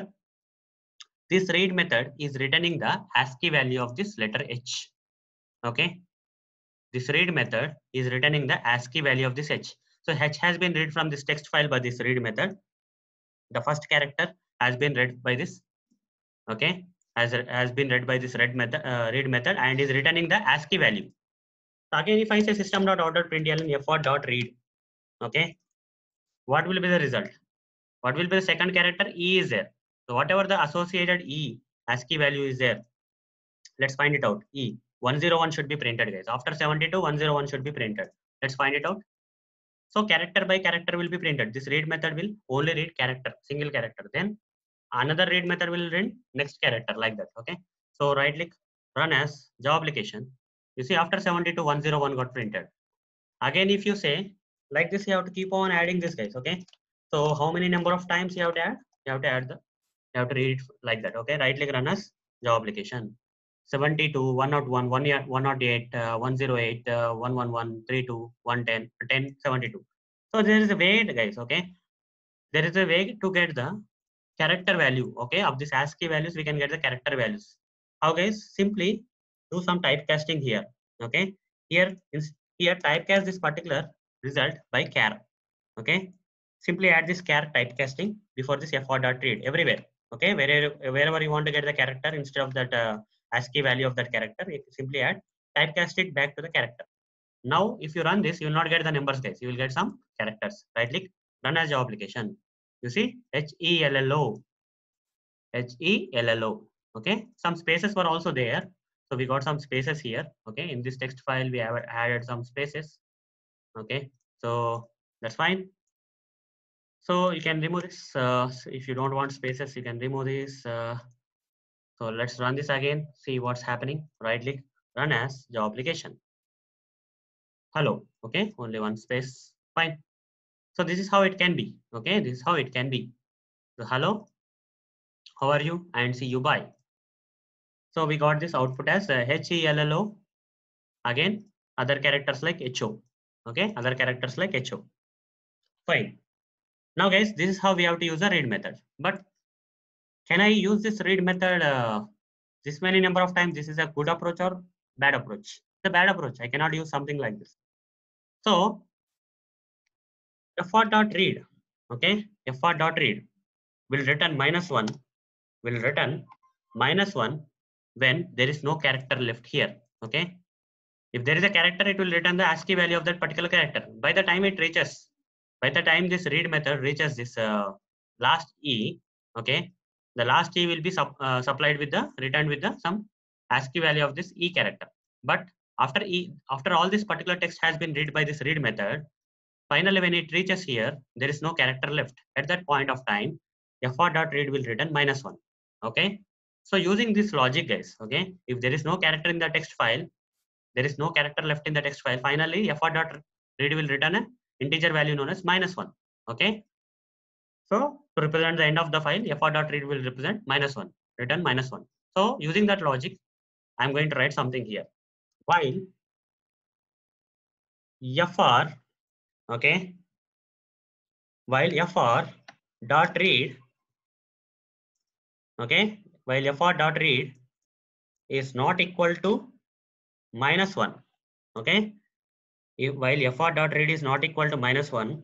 S1: this read method is returning the ASCII value of this letter H. Okay, this read method is returning the ASCII value of this H. So H has been read from this text file by this read method. The first character has been read by this. Okay, has been read by this read method, read method, and is returning the ASCII value. So again, if I say system.out.println fr.read, okay, what will be the result? What will be the second character? E is there. So whatever the associated E ASCII value is there, let's find it out. E 101 should be printed, guys. After 72, 101 should be printed. Let's find it out. So character by character will be printed. This read method will only read character, single character. Then another read method will read next character, like that. Okay. So right click, run as Java application. You see after 72, 101 got printed. Again, if you say like this, you have to keep on adding this, guys. Okay. So how many number of times you have to add? You have to add you have to read it like that. Okay. Right click, run as Java application. 72, 101, 108, 108, 111, 32, 110, 10, 72. So there is a way, guys. Okay. There is a way to get the character value. Okay. Of this ASCII values, we can get the character values. How, guys? Simply do some typecasting here. Okay. Here typecast this particular result by char. Okay. Simply add this char typecasting before this fr.read everywhere. Okay. Wherever you want to get the character, instead of that ASCII value of that character, you simply add typecast it back to the character. Now, if you run this, you will not get the numbers, guys. You will get some characters. Right click, run as Java application. You see HELLO. Okay. Some spaces were also there. So we got some spaces here. Okay. In this text file, we have added some spaces. Okay. So that's fine. So you can remove this. If you don't want spaces, you can remove this. So let's run this again, see what's happening. Right click, run as Java application. Hello. Okay, only one space. Fine. So this is how it can be. Okay, this is how it can be. So hello, how are you? And see you, bye. So we got this output as HELLO. Again, other characters like HO. Okay, other characters like HO. Fine. Now, guys, this is how we have to use the read method. But can I use this read method this many number of times? This is a good approach or bad approach? It's a bad approach. I cannot use something like this. So fr.read, okay, fr.read will return -1, will return -1 when there is no character left here. Okay, if there is a character, it will return the ASCII value of that particular character. By the time it reaches, by the time this read method reaches this last E, okay, the last e will be supplied with the returned with the some ASCII value of this e character. But after all this particular text has been read by this read method, finally when it reaches here, there is no character left. At that point of time, fr.read will return -1. Okay. So using this logic, guys, okay, if there is no character in the text file, there is no character left in the text file. Finally, fr.read will return an integer value known as -1. Okay. So to represent the end of the file, fr.read will represent -1, return -1. So using that logic, I'm going to write something here. While fr, okay, while fr.read, okay, while fr.read is not equal to -1, okay, while fr.read is not equal to -1,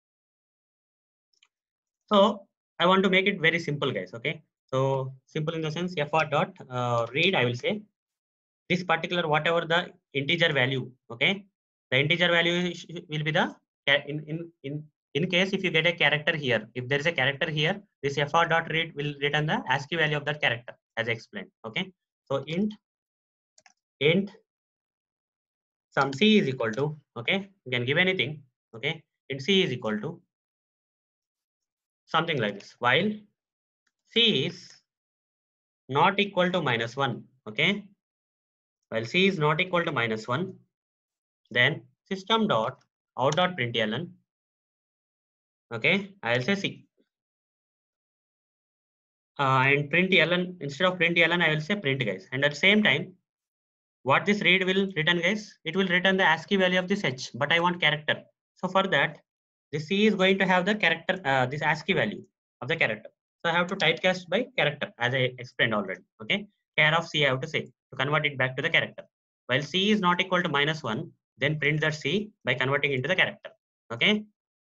S1: so I want to make it very simple, guys. Okay, so simple in the sense fr.read, I will say this particular whatever the integer value, okay, the integer value will be the in case if you get a character here, if there is a character here, this fr.read will return the ASCII value of that character as I explained. Okay, so int some c is equal to, okay, you can give anything, okay, int c is equal to something like this, while c is not equal to -1, okay, while c is not equal to -1, then system dot out dot println, okay, I'll say c, and println, instead of println I will say print, guys, and at the same time what this read will return, guys, it will return the ASCII value of this h, but I want character. So for that, this c is going to have the character, this ASCII value of the character. So I have to typecast by character as I explained already. Okay, char of c I have to say to convert it back to the character. While c is not equal to -1, then print that c by converting into the character. Okay,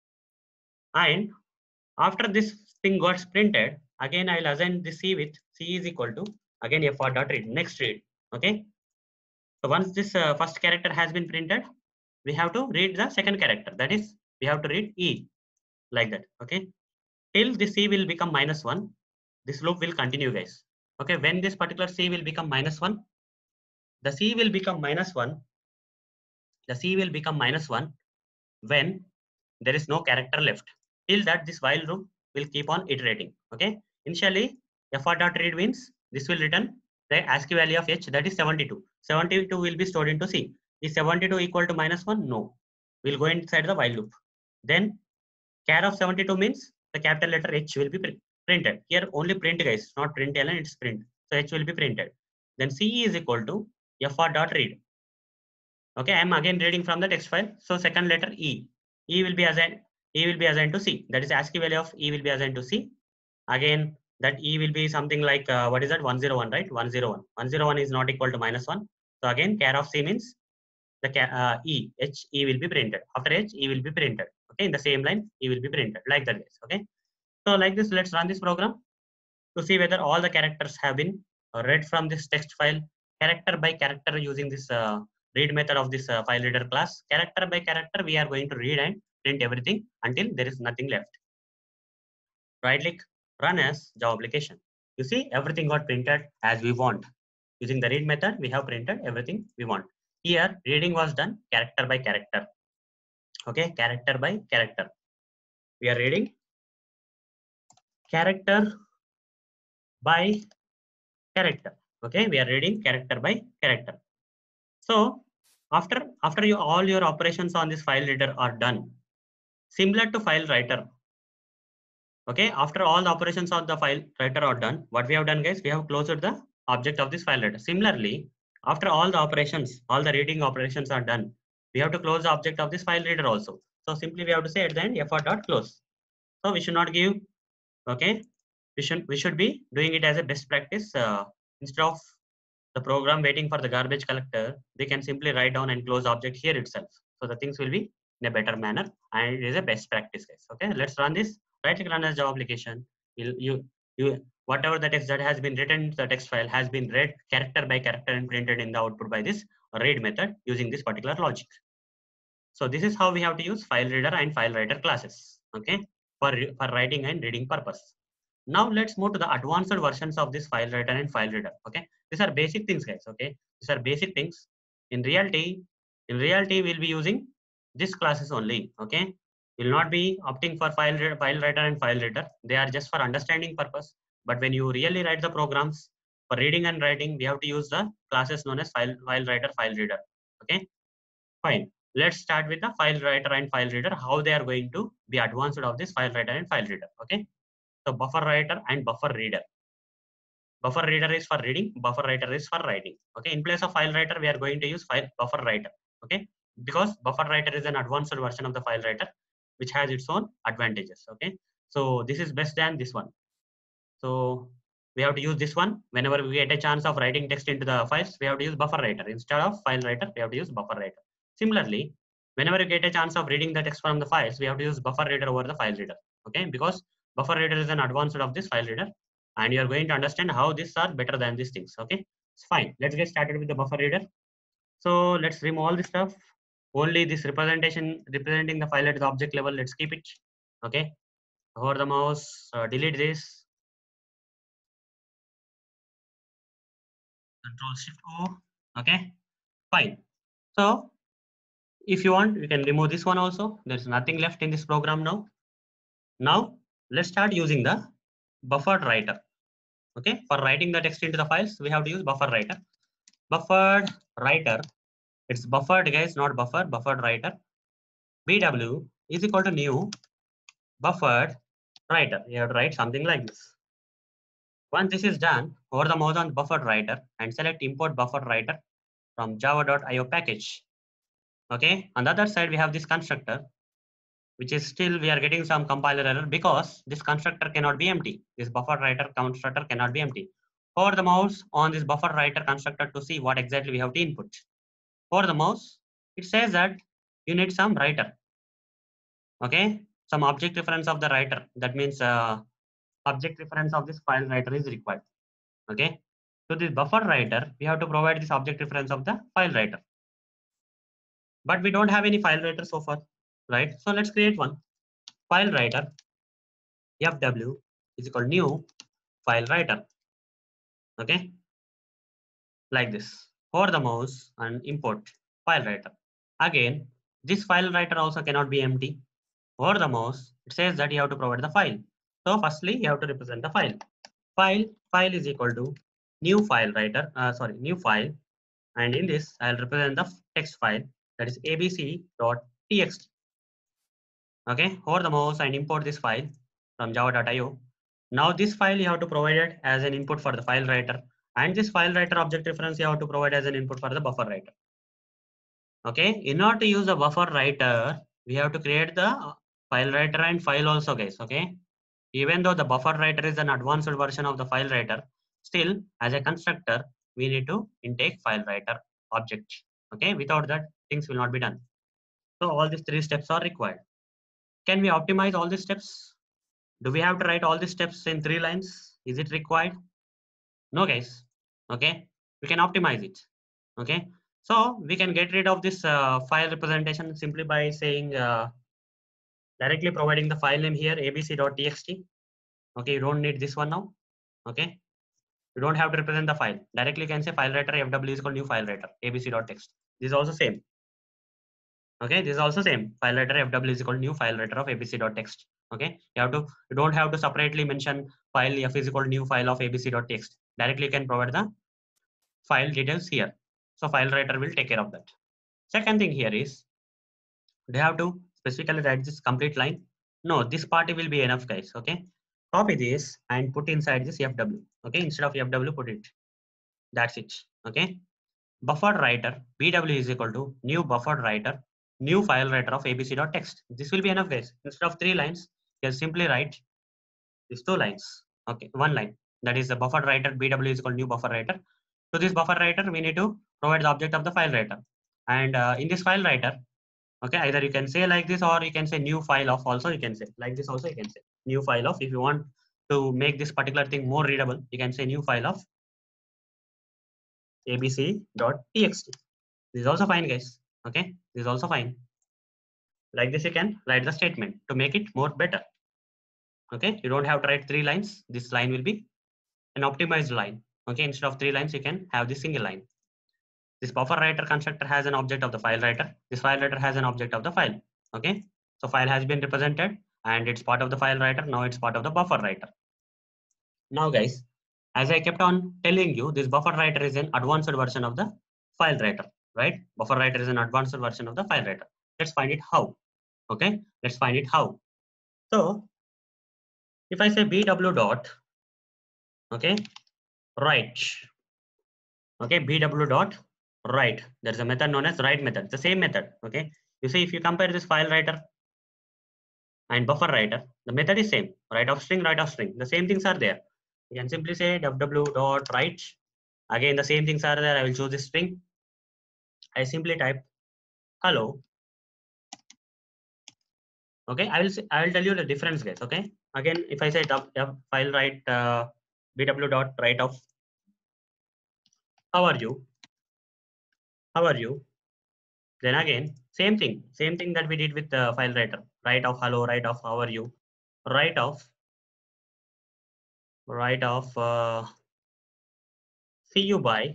S1: and after this thing got printed, again I'll assign this c with c is equal to again fr.read, next read. Okay, so once this first character has been printed, we have to read the second character. That is, we have to read e like that. Okay, till this c will become -1, this loop will continue, guys. Okay, when this particular c will become -1, the c will become -1. The c will become -1 when there is no character left. Till that, this while loop will keep on iterating. Okay, initially fr.read means this will return the ASCII value of h, that is 72. 72 will be stored into c. Is 72 equal to -1? No. We'll go inside the while loop. Then char of 72 means the capital letter h will be printed. Here only print, guys, not println, it's print. So h will be printed. Then c is equal to fr.read. Okay, I am again reading from the text file. So second letter e. E will be assigned to c. That is ASCII value of e will be assigned to c. Again, that e will be something like what is that? 101, right? 101. 101 is not equal to -1. So again, char of c means the e will be printed. After h, e will be printed. Okay, in the same line, e will be printed like that, guys. Okay, so like this, let's run this program to see whether all the characters have been read from this text file character by character using this read method of this file reader class. Character by character, we are going to read and print everything until there is nothing left. Right click, run as Java application. You see, everything got printed as we want. Using the read method, we have printed everything we want. Here, reading was done character by character. Okay, character by character. We are reading character by character. Okay, we are reading character by character. So after all your operations on this file reader are done, similar to file writer. Okay, after all the operations on the file writer are done, what we have done, guys, we have closed the object of this file reader. Similarly, after all the operations, all the reading operations are done, we have to close the object of this file reader also. So simply we have to say at the end fr.close. So we should not give, okay, we should be doing it as a best practice. Instead of the program waiting for the garbage collector, they can simply write down and close the object here itself. So the things will be in a better manner, and it is a best practice, guys. Okay, let's run this. Right click, run as Java application. You whatever the text that has been written in the text file has been read character by character and printed in the output by this read method using this particular logic. So this is how we have to use file reader and file writer classes. Okay, for writing and reading purpose. Now let's move to the advanced versions of this file writer and file reader. Okay, these are basic things, guys. Okay, these are basic things. In reality, we'll be using these classes only. Okay, we'll not be opting for file writer and file reader. They are just for understanding purpose. But when you really write the programs for reading and writing, we have to use the classes known as file writer, file reader. Okay, fine. Let's start with the file writer and file reader. How they are going to be advanced of this file writer and file reader. Okay. So buffer writer and buffer reader. Buffer reader is for reading, buffer writer is for writing. Okay, in place of file writer, we are going to use buffer writer. Okay, because buffer writer is an advanced version of the file writer, which has its own advantages. Okay, so this is best than this one. So we have to use this one whenever we get a chance of writing text into the files. We have to use buffer writer instead of file writer. We have to use buffer writer. Similarly, whenever you get a chance of reading the text from the files, we have to use buffer reader over the file reader. Okay, because buffer reader is an advanced of this file reader, and you are going to understand how these are better than these things. Okay, it's fine. Let's get started with the buffer reader. So let's remove all this stuff. Only this representing the file at the object level. Let's keep it. Okay, hover the mouse, delete this. Control Shift O. Okay, fine. So if you want, you can remove this one also. There's nothing left in this program now. Now let's start using the buffered writer. Okay, for writing the text into the files, we have to use buffer writer. Buffered writer, it's buffered, guys, not buffer. Buffered writer. BW is equal to new buffered writer. You have to write something like this. Once this is done, hover the mouse on buffered writer and select import buffered writer from java.io package. Okay, on the other side, we have this constructor, which is still we are getting some compiler error because this constructor cannot be empty. This buffer writer constructor cannot be empty. Hover the mouse on this buffer writer constructor to see what exactly we have to input. Hover the mouse, it says that you need some writer. Okay, some object reference of the writer. That means object reference of this file writer is required. Okay, so this buffer writer, we have to provide this object reference of the file writer. But we don't have any file writer so far, right? So let's create one. File writer fw is equal new file writer. Okay, like this. Hover the mouse and import file writer. Again, this file writer also cannot be empty. Hover the mouse, it says that you have to provide the file. So firstly, you have to represent the file. File is equal to new file writer, new file. And in this, I'll represent the text file, that is abc.txt. Okay, hover the mouse and import this file from java.io. Now this file you have to provide it as an input for the file writer, and this file writer object reference you have to provide as an input for the buffer writer. Okay, in order to use the buffer writer, we have to create the file writer and file also, guys. Okay, even though the buffer writer is an advanced version of the file writer, still as a constructor we need to intake file writer object. Okay, without that things will not be done. So all these three steps are required. Can we optimize all these steps? Do we have to write all these steps in 3 lines? Is it required? No, guys. Okay, we can optimize it. Okay, so we can get rid of this file representation simply by saying directly providing the file name here abc.txt. Okay, you don't need this one now. Okay, you don't have to represent the file. Directly you can say file writer fw is called new file writer abc.txt. This is also same. Okay, this is also same. File writer fw is equal new file writer of abc.txt. Okay, you don't have to separately mention file f is equal new file of abc.txt. Directly you can provide the file details here. So file writer will take care of that. Second thing here is, do you have to specifically write this complete line? No, this part will be enough, guys. Okay, copy this and put inside this fw. Okay, instead of fw, put it. That's it. Okay, buffered writer bw is equal to new buffered writer new file writer of abc.txt. This will be enough, guys. Instead of 3 lines, you'll simply write these 2 lines. Okay, 1 line. That is the buffered writer bw is equal to new buffer writer. To this buffer writer, we need to provide the object of the file writer. And in this file writer, okay, either you can say like this or you can say new file of also, you can say like this also, you can say new file of. If you want to make this particular thing more readable, you can say new file of abc.txt. This is also fine, guys. Okay, this is also fine. Like this, you can write the statement to make it more better. Okay, you don't have to write 3 lines. This line will be an optimized line. Okay, instead of 3 lines, you can have this single line. This buffer writer constructor has an object of the file writer. This file writer has an object of the file. Okay, so file has been represented and it's part of the file writer. Now it's part of the buffer writer. Now guys, as I kept on telling you, this buffer writer is an advanced version of the file writer, right? Buffer writer is an advanced version of the file writer. Let's find it how. Okay, let's find it how. So if I say bw dot, okay, write, okay, bw dot write, there's a method known as write method, the same method. Okay, you see, if you compare this file writer and buffer writer, the method is same. Write of string, write of string, the same things are there. You can simply say ww dot write. Again, the same things are there. I will choose this string. I simply type hello. Okay, I will tell you the difference, guys. Okay, again, if I say file write bw dot write of how are you, how are you, then again same thing that we did with the file writer. Write of hello, write of how are you, write of see you by,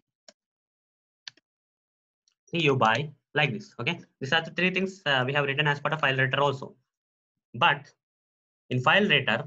S1: like this. Okay, these are the 3 things we have written as part of file writer also. But in file writer,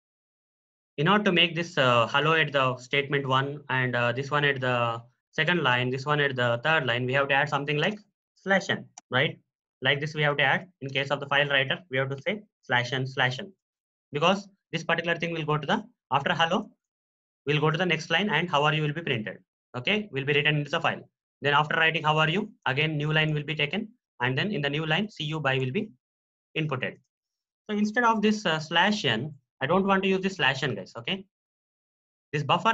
S1: in order to make this hello at the statement 1 and this one at the second line, this one at the third line, we have to add something like /n, right? Like this we have to add. In case of the file writer, we have to say /n, because this particular thing will go to the, after hello, we'll go to the next line and how are you will be printed. Okay, will be written into the file. Then after writing how are you, again new line will be taken, and then in the new line see you by will be inputted. So instead of this /n, I don't want to use this /n, guys. Okay, this buffer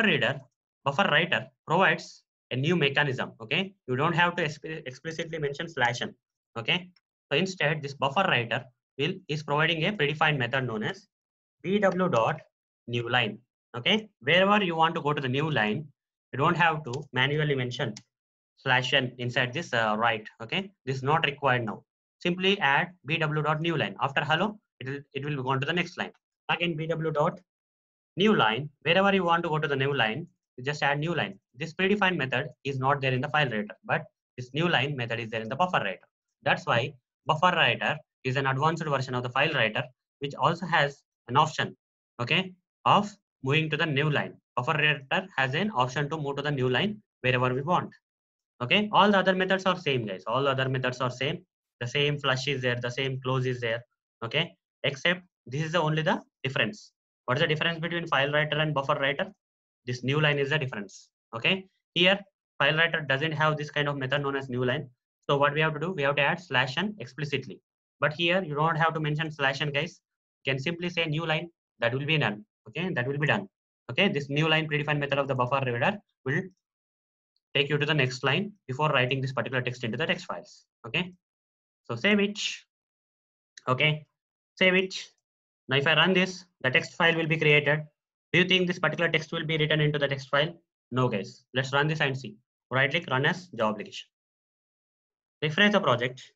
S1: writer provides a new mechanism. Okay, you don't have to explicitly mention /n. Okay, so instead this buffer writer is providing a predefined method known as bw dot new line. Okay, wherever you want to go to the new line, you don't have to manually mention /n inside this write. Okay, this is not required now. Simply add bw dot new line. After hello, it will go on to the next line. Again bw dot new line. Wherever you want to go to the new line, you just add new line. This predefined method is not there in the file writer, but this new line method is there in the buffer writer. That's why buffer writer is an advanced version of the file writer, which also has an option, okay, of moving to the new line. Buffer writer has an option to move to the new line wherever we want. Okay, all the other methods are same, guys. All the other methods are same. The same flush is there, the same close is there. Okay, except this is the only the difference. What is the difference between file writer and buffer writer? This new line is the difference. Okay, here file writer doesn't have this kind of method known as new line. So what we have to do, we have to add /n explicitly. But here you don't have to mention /n, guys. You can simply say new line. That will be done. Okay, that will be done. Okay, this new line predefined method of the buffer writer will take you to the next line before writing this particular text into the text files. Okay, so save it. Okay, save it. Now if I run this, the text file will be created. Do you think this particular text will be written into the text file? No, guys. Let's run this and see. Right click, run as Java application. Refresh the project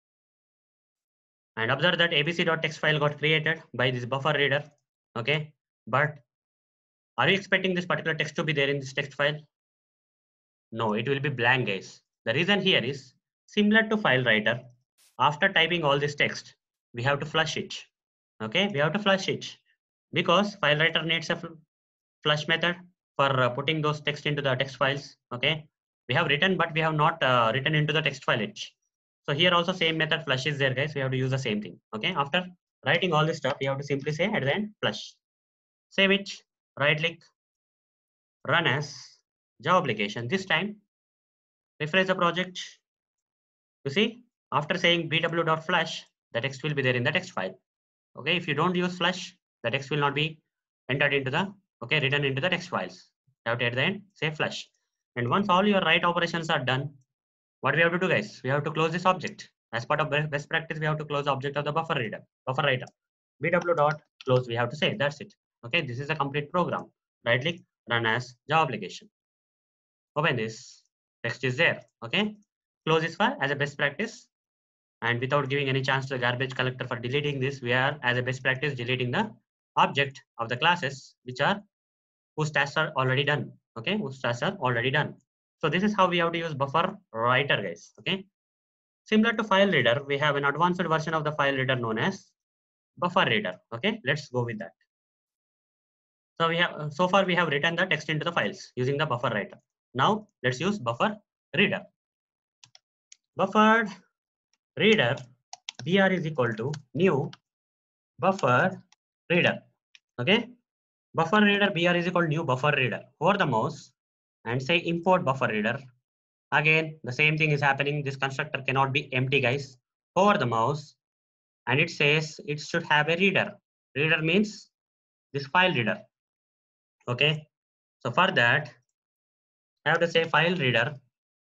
S1: and observe that abc.txt file got created by this buffer reader. Okay, but are you expecting this particular text to be there in this text file? No, it will be blank, guys. The reason here is similar to file writer. After typing all this text, we have to flush it. Okay, we have to flush it because file writer needs a flush method for putting those text into the text files. Okay, we have written, but we have not written into the text file it. So here also same method flush is there, guys. We have to use the same thing. Okay, after writing all this stuff, we have to simply say at the end flush. Save it, right click, run as Java application. This time, refresh the project. You see, after saying bw.flush, the text will be there in the text file. Okay, if you don't use flush, the text will not be entered into the, okay, written into the text files. You have to at the end say flush. And once all your write operations are done, what we have to do, guys? We have to close this object. As part of best practice, we have to close the object of the buffer writer. bw.close, we have to say, that's it. Okay, this is a complete program. Right click, run as Java application. Open this, text is there. Okay, close this file as a best practice. And without giving any chance to the garbage collector for deleting this, we are as a best practice deleting the object of the classes whose tasks are already done. Okay, whose tasks are already done. So this is how we have to use buffer writer, guys. Okay, similar to file reader, we have an advanced version of the file reader known as buffer reader. Okay, let's go with that. So we have so far we have written the text into the files using the buffer writer. Now let's use buffer reader. Buffered reader br is equal to new buffer reader. Okay, buffer reader br is equal to new buffer reader. Hover the mouse and say import buffer reader. Again, the same thing is happening. This constructor cannot be empty, guys. Hover the mouse and it says it should have a reader. Reader means this file reader. Okay, so for that I have to say file reader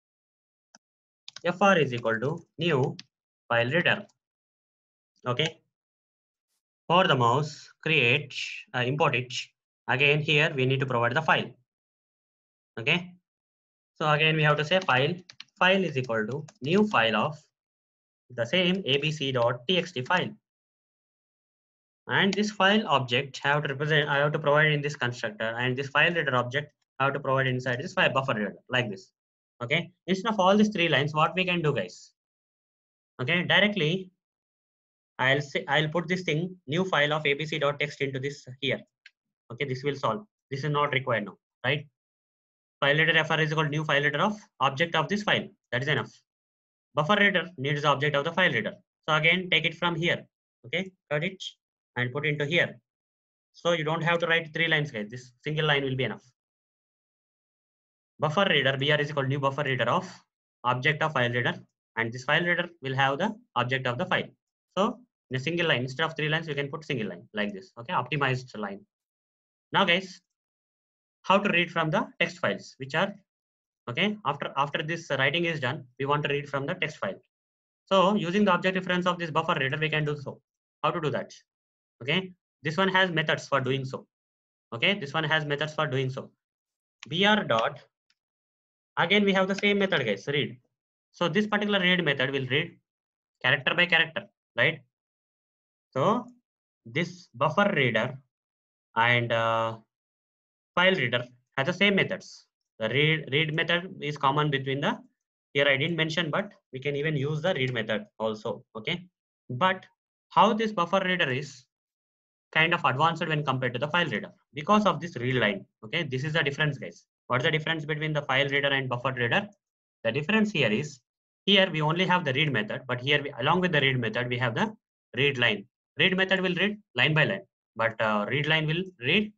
S1: fr is equal to new file reader. Okay, for the mouse, create, import it. Again, here we need to provide the file. Okay, so again we have to say file is equal to new file of the same abc.txt file. And this file object I have to provide in this constructor, and this file reader object I have to provide inside this file buffer reader like this. Okay, instead of all these 3 lines, what we can do, guys? Okay, directly I'll put this thing new file of abc.txt into this here. Okay, this will solve. This is not required now, right? File reader fr is equal to new file reader of object of this file. That is enough. Buffer reader needs the object of the file reader. So again, take it from here. Okay, cut it and put into here. So you don't have to write 3 lines, guys. This single line will be enough. Buffer reader br is equal to new buffer reader of object of file reader, and this file reader will have the object of the file. So in a single line, instead of 3 lines, you can put single line like this. Okay, optimized line. Now, guys, how to read from the text files, which are okay. After this writing is done, we want to read from the text file. So using the object reference of this buffer reader, we can do so. How to do that? Okay, this one has methods for doing so. Okay, this one has methods for doing so. Br dot. Again, we have the same method, guys. Read. So this particular read method will read character by character, right? So this buffer reader and file reader has the same methods. The read method is common between the, here I didn't mention, but we can even use the read method also. Okay, but how this buffer reader is kind of advanced when compared to the file reader because of this read line. Okay, this is the difference, guys. What's the difference between the file reader and buffer reader? The difference here is, here we only have the read method, but here along with the read method we have the read line. Read method will read line by line, but read line will read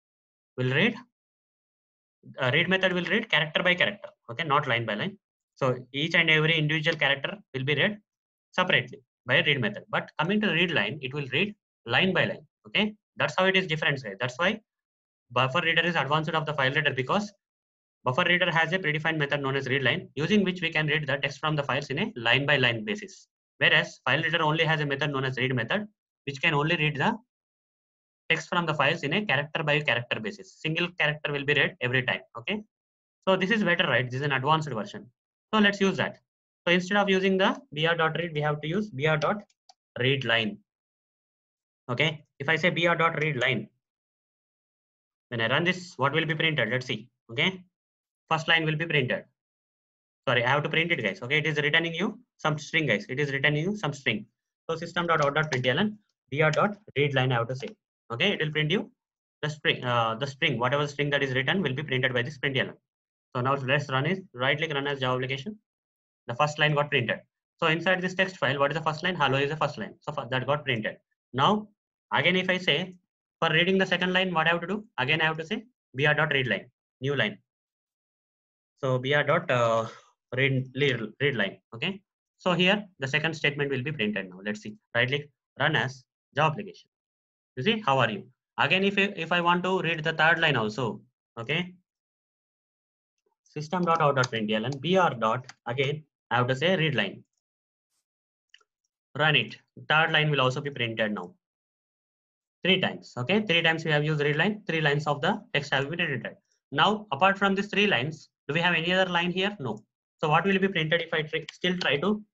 S1: read method will read character by character. Okay, not line by line. So each and every individual character will be read separately by read method. But coming to read line, it will read line by line. Okay, that's how it is different, guys. That's why buffer reader is advanced of the file reader, because buffer reader has a predefined method known as read line, using which we can read the text from the files in a line by line basis. Whereas file reader only has a method known as read method, which can only read the text from the files in a character by character basis. Single character will be read every time. Okay, so this is better, right? This is an advanced version. So let's use that. So instead of using the br.read, we have to use br.read line. Okay, if I say br.read line, when I run this, what will be printed? Let's see. Okay, first line will be printed. Sorry, I have to print it, guys. Okay, it is returning you some string, guys. It is returning you some string. So system.out.println br.read line I have to say. Okay, it will print you the string, whatever string that is written will be printed by this println. So now let's run it. Right click, run as Java application. The first line got printed. So inside this text file, what is the first line? Hello is the first line. So that got printed. Now again, if I say for reading the second line, what I have to do? Again, I have to say br.read line, new line. So br.read line. Okay. So here the second statement will be printed now. Let's see. Right click, run as Java application. You see, how are you? Again, if I want to read the third line also, okay, system.out.println br. Again, I have to say read line. Run it. Third line will also be printed now. 3 times. Okay, 3 times we have used read line. 3 lines of the text have been printed. Now, apart from these 3 lines, do we have any other line here? No. So what will be printed if I still try to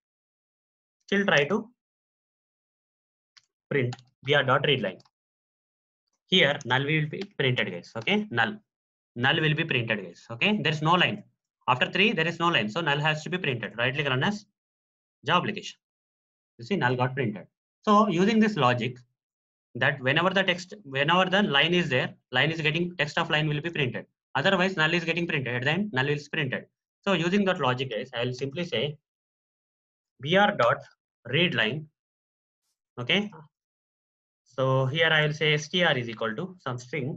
S1: print br.read line? here null will be printed, guys. Okay, null will be printed, guys. Okay, there is no line. After 3 there is no line, so null has to be printed. Right click, run as Java application. You see, null got printed. So using this logic, that whenever the line is there, line is getting, text of line will be printed. Otherwise null is getting printed, at the end null is printed. So using that logic, guys, I will simply say br dot read line. Okay, so here I will say str is equal to some string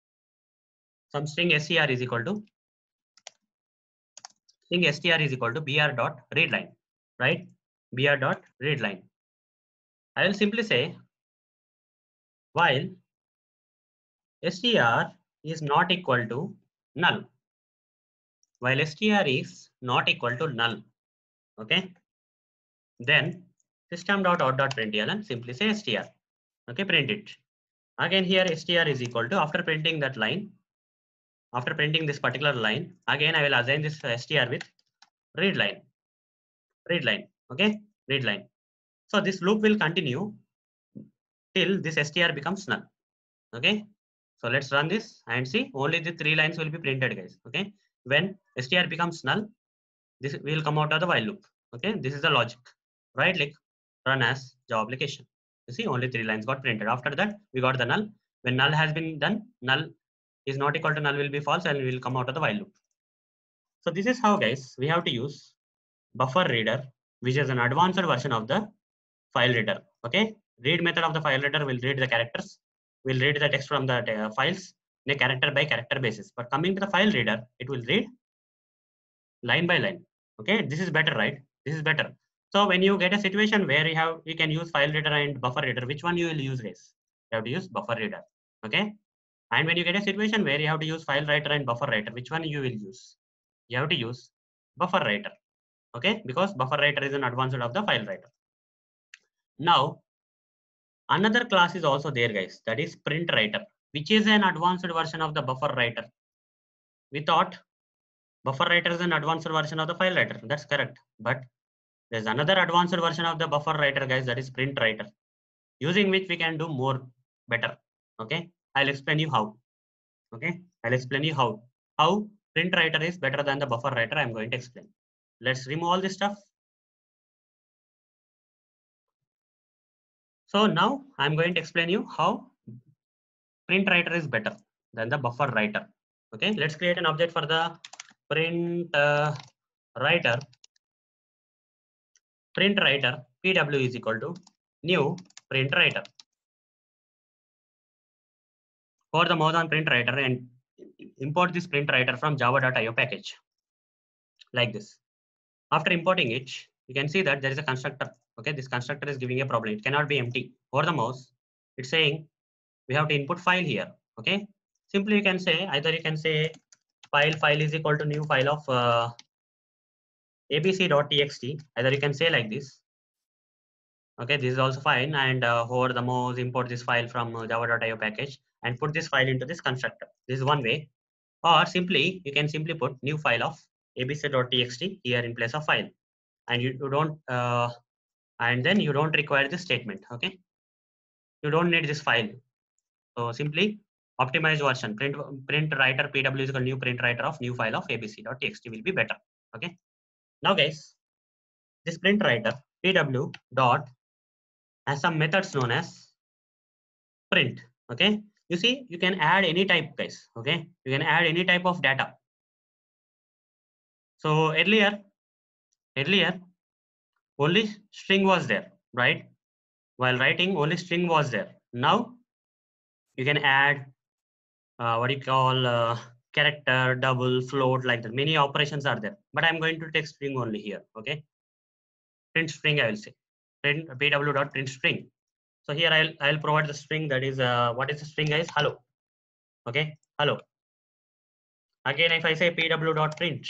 S1: str is equal to br dot read line, right? Br dot read line. I will simply say while str is not equal to null, while str is not equal to null, okay, then system.out.println, simply say str. Okay, print it. Again here str is equal to, after printing that line, after printing this particular line, again I will assign this str with read line, okay, read line. So this loop will continue till this str becomes null. Okay, so let's run this and see, only the 3 lines will be printed, guys. Okay, when str becomes null, this will come out of the while loop. Okay, this is the logic. Right click, run as Java application. You see, only 3 lines got printed. After that we got the null. When null has been done, null is not equal to null will be false and will come out of the while loop. So this is how, guys, we have to use buffer reader, which is an advanced version of the file reader. Okay, read method of the file reader will read the characters, will read the text from the files in a character by character basis. But coming to the file reader, it will read line by line. Okay, this is better, right? This is better. So when you get a situation where you can use file reader and buffer reader, which one you will use, guys? You have to use buffer reader. Okay, and when you get a situation where you have to use file writer and buffer writer, which one you will use? You have to use buffer writer. Okay, because buffer writer is an advanced of the file writer. Now another class is also there, guys, that is print writer, which is an advanced version of the buffer writer. We thought buffer writer is an advanced version of the file writer. That's correct. But there's another advanced version of the buffer writer, guys, that is print writer, using which we can do more better. Okay, I'll explain you how. Okay, I'll explain you how print writer is better than the buffer writer. I'm going to explain. Let's remove all this stuff. So now I'm going to explain you how print writer is better than the buffer writer. Okay, let's create an object for the print writer. Print writer pw is equal to new print writer. For the mouse on print writer and import this print writer from java.io package like this. After importing it, you can see that there is a constructor. Okay, this constructor is giving a problem. It cannot be empty. For the mouse, it's saying we have to input file here. Okay, simply you can say, either you can say file is equal to new file of abc.txt. Either you can say like this. Okay, this is also fine. And hover the mouse, import this file from java.io package and put this file into this constructor. This is one way. Or simply, you can simply put new file of abc.txt here in place of file. And you don't, and then you don't require this statement. Okay, you don't need this file. So simply optimized version, print writer pw is equal new print writer of new file of abc.txt will be better. Okay, now guys, this print writer pw dot has some methods known as print. Okay, you see, you can add any type, guys. Okay, you can add any type of data. So earlier only string was there, right? While writing, only string was there. Now you can add what you call character, double, float, like that. Many operations are there, but I'm going to take string only here. Okay, print string I will say, print pw dot print string. So here I'll provide the string, that is what is the string, guys? Hello. Okay, hello. Again, if I say pw dot print,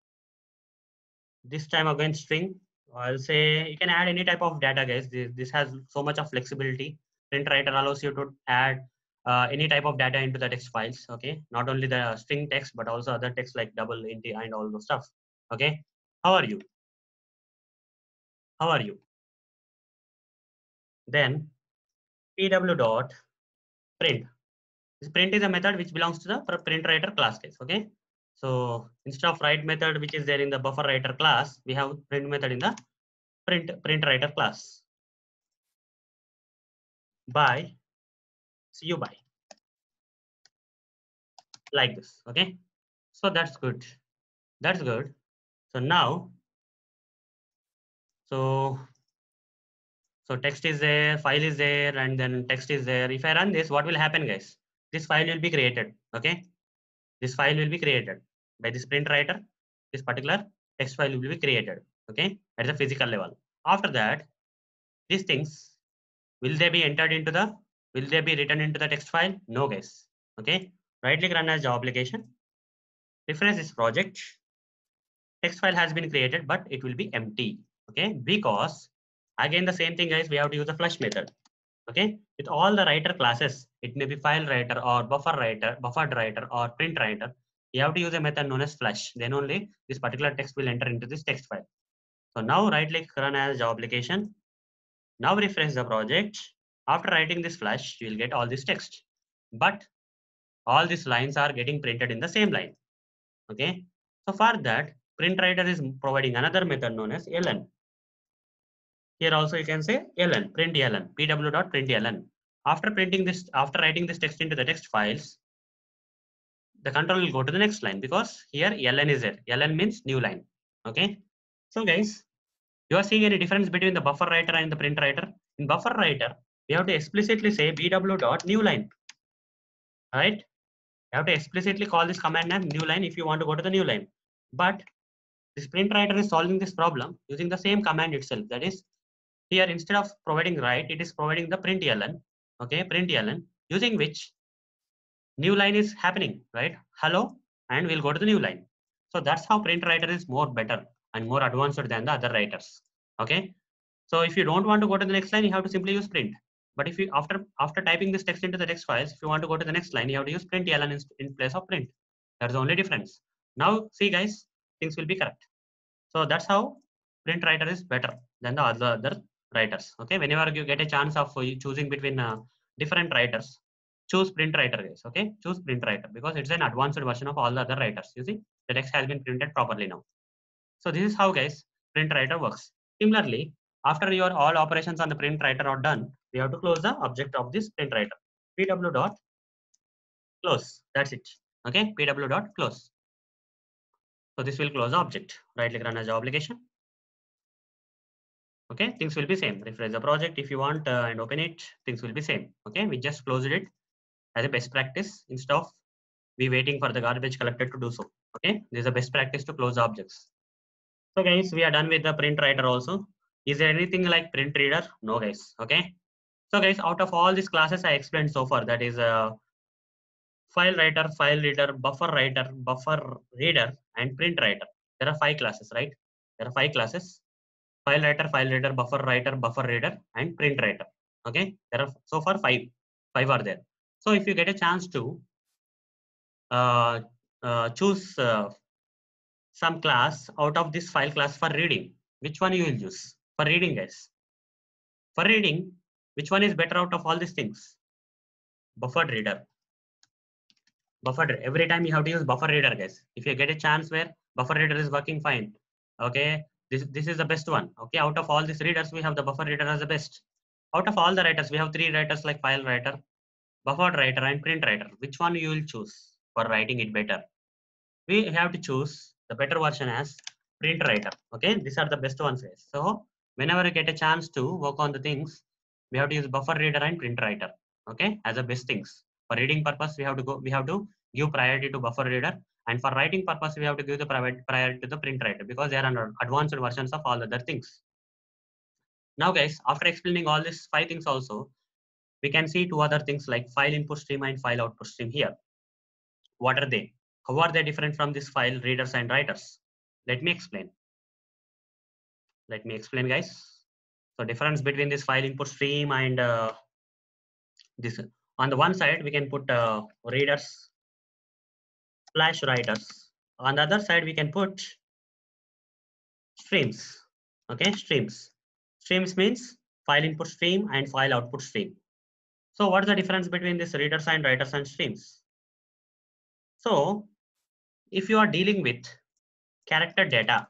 S1: this time again string, I'll say you can add any type of data, guys. This has so much of flexibility. Print writer allows you to add any type of data into the text files. Okay, not only the string text but also other text like double, int, and all those stuff. Okay, how are you? How are you? Then pw dot print. This print is a method which belongs to the print writer class case. Okay. So instead of write method which is there in the buffer writer class, we have print method in the print writer class. Bye. See you bye. Like this. Okay. So that's good. That's good. So now, so text is there, file is there, and then text is there. If I run this, what will happen, guys? This file will be created. Okay. This file will be created by this print writer. This particular text file will be created. Okay. At the physical level. After that, these things, will they be entered into the, will they be written into the text file? No, guys. Okay. Right click run as Java application. Refresh this project. Text file has been created, but it will be empty. Okay. Because again, the same thing, guys, we have to use the flush method. Okay. With all the writer classes, it may be file writer or buffered writer or print writer. You have to use a method known as flush. Then only this particular text will enter into this text file. So now right click run as Java application. Now refresh the project. After writing this flush, you will get all this text. But all these lines are getting printed in the same line. Okay. So for that, print writer is providing another method known as ln. Here also you can say ln, print ln, pw.println. After printing this, after writing this text into the text files, the control will go to the next line because here ln is there. ln means new line. Okay. So guys, you are seeing any difference between the buffer writer and the print writer? In buffer writer, we have to explicitly say bw.newline. Right? You have to explicitly call this command name new line if you want to go to the new line. But this print writer is solving this problem using the same command itself. That is, here instead of providing write, it is providing the print ln. Okay, print ln, using which new line is happening, right? Hello, and we'll go to the new line. So that's how print writer is more better and more advanced than the other writers. Okay. So if you don't want to go to the next line, you have to simply use print. But if you after typing this text into the text files, if you want to go to the next line, you have to use print ln in place of print. That's the only difference. Now see guys, things will be correct. So that's how print writer is better than the other writers. Okay, whenever you get a chance of choosing between different writers, choose print writer guys. Okay, choose print writer because it's an advanced version of all the other writers. You see, the text has been printed properly now. So this is how guys print writer works. Similarly, after your all operations on the print writer are done, we have to close the object of this print writer. Pw dot close. That's it. Okay, pw dot close. So this will close the object. Right click run as Java application. Okay, things will be same. Refresh the project if you want and open it. Things will be same. Okay, we just closed it as a best practice instead of we waiting for the garbage collector to do so. Okay, this is a best practice to close the objects. So guys, we are done with the print writer also. Is there anything like print reader? No guys. Okay. So guys, out of all these classes I explained so far, that is file writer, file reader, buffer reader, and print writer. There are 5 classes, right? There are 5 classes: file writer, file reader, buffer reader, and print writer. Okay. There are so far 5. 5 are there. So if you get a chance to choose some class out of this file class for reading, which one you will use for reading, guys? For reading, which one is better out of all these things? Buffered reader. Buffered. Every time you have to use buffer reader, guys. If you get a chance where buffer reader is working fine, okay, this is the best one. Okay, out of all these readers, we have the buffer reader as the best. Out of all the writers, we have 3 writers like file writer, buffered writer, and print writer. Which one you will choose for writing it better? We have to choose the better version as print writer. Okay, these are the best ones, guys. So whenever you get a chance to work on the things, we have to use buffer reader and print writer. Okay, as the best things. For reading purpose, we have to give priority to buffer reader, and for writing purpose, we have to give the priority to the print writer because they are under advanced versions of all other things. Now, guys, after explaining all these 5 things also, we can see 2 other things like file input stream and file output stream here. What are they? How are they different from this file readers and writers? Let me explain. Let me explain, guys. So difference between this file input stream and this. On the one side, we can put readers / writers. On the other side, we can put streams. Okay, streams. Streams means file input stream and file output stream. So what is the difference between this readers and writers and streams? So if you are dealing with character data,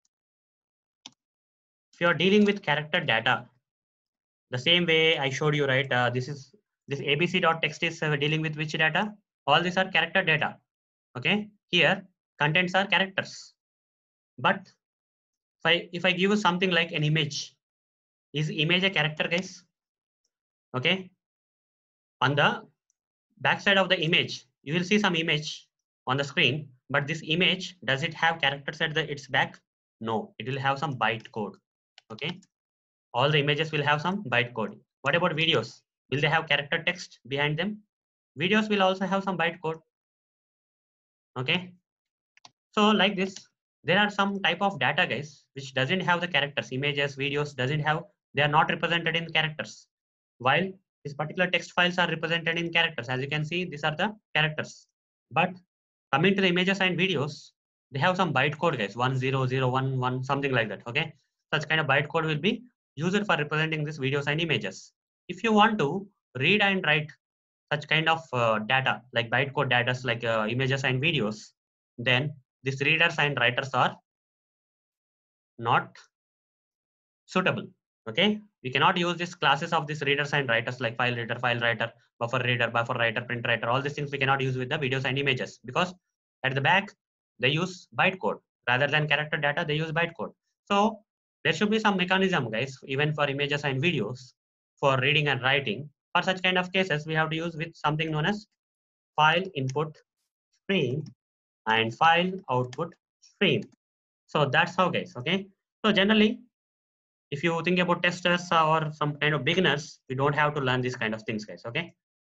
S1: the same way I showed you, right? This abc.text is dealing with which data? All these are character data. Okay, here contents are characters. But if I give you something like an image, is image a character, guys? Okay, on the backside of the image, you will see some image on the screen, but this image, does it have characters at its back? No, it will have some byte code. Okay, all the images will have some byte code. What about videos? Will they have character text behind them? Videos will also have some byte code. Okay, so like this, there are some type of data, guys, which doesn't have the characters. Images, videos doesn't have, they are not represented in characters, while these particular text files are represented in characters. As you can see, these are the characters. But coming to the images and videos, they have some byte code, guys, 10011, something like that. Okay, such kind of byte code will be used for representing these videos and images. If you want to read and write such kind of data, like bytecode data, like images and videos, then these readers and writers are not suitable. Okay, we cannot use these classes of these readers and writers like file reader, file writer, buffer reader, buffer writer, print writer. All these things we cannot use with the videos and images, because at the back they use bytecode rather than character data. They use bytecode. So there should be some mechanism, guys, even for images and videos, for reading and writing. For such kind of cases, we have to use with something known as file input stream and file output stream. So that's how, guys. Okay, so generally, if you think about testers or some kind of beginners, you don't have to learn these kind of things, guys. Okay,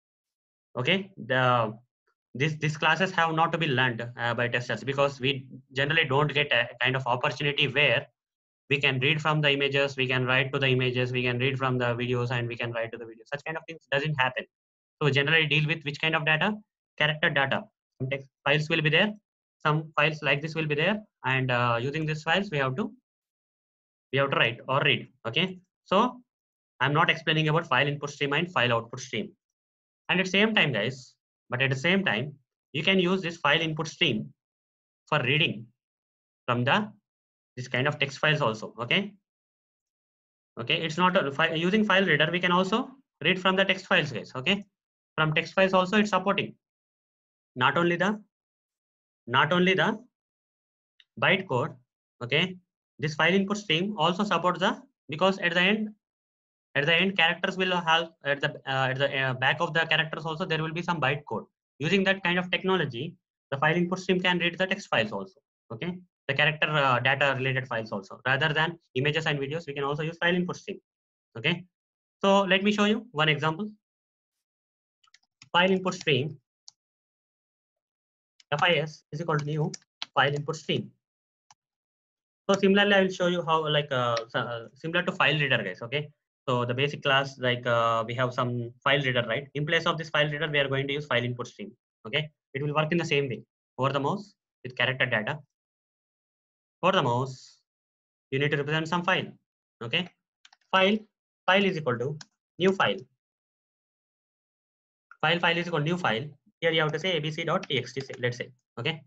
S1: these classes have not to be learned by testers, because we generally don't get a kind of opportunity where we can read from the images, we can write to the images, we can read from the videos, and we can write to the videos. Such kind of things doesn't happen. So generally deal with which kind of data? Character data. Some text files will be there, some files like this will be there, and using these files we have to write or read. Okay, so I'm not explaining about file input stream and file output stream. And at the same time, guys, but at the same time, you can use this file input stream for reading from this kind of text files also. Okay, it's not using file reader, we can also read from the text files, guys. Okay, from text files also it's supporting not only the bytecode. Okay, this file input stream also supports the, because at the end characters will have at the back of the characters also there will be some bytecode. Using that kind of technology, the file input stream can read the text files also. Okay, the character data related files also, rather than images and videos. We can also use file input stream. Okay, so let me show you one example. File input stream FIS is equal to new file input stream. So similarly, I will show you how, like similar to file reader, guys. Okay, so the basic class, like we have some file reader, right? In place of this file reader, we are going to use file input stream. Okay, it will work in the same way. Over the mouse with character data. For the mouse, you need to represent some file. Okay, file is equal to new file. File is equal to new file. Here you have to say abc.txt. Let's say, okay,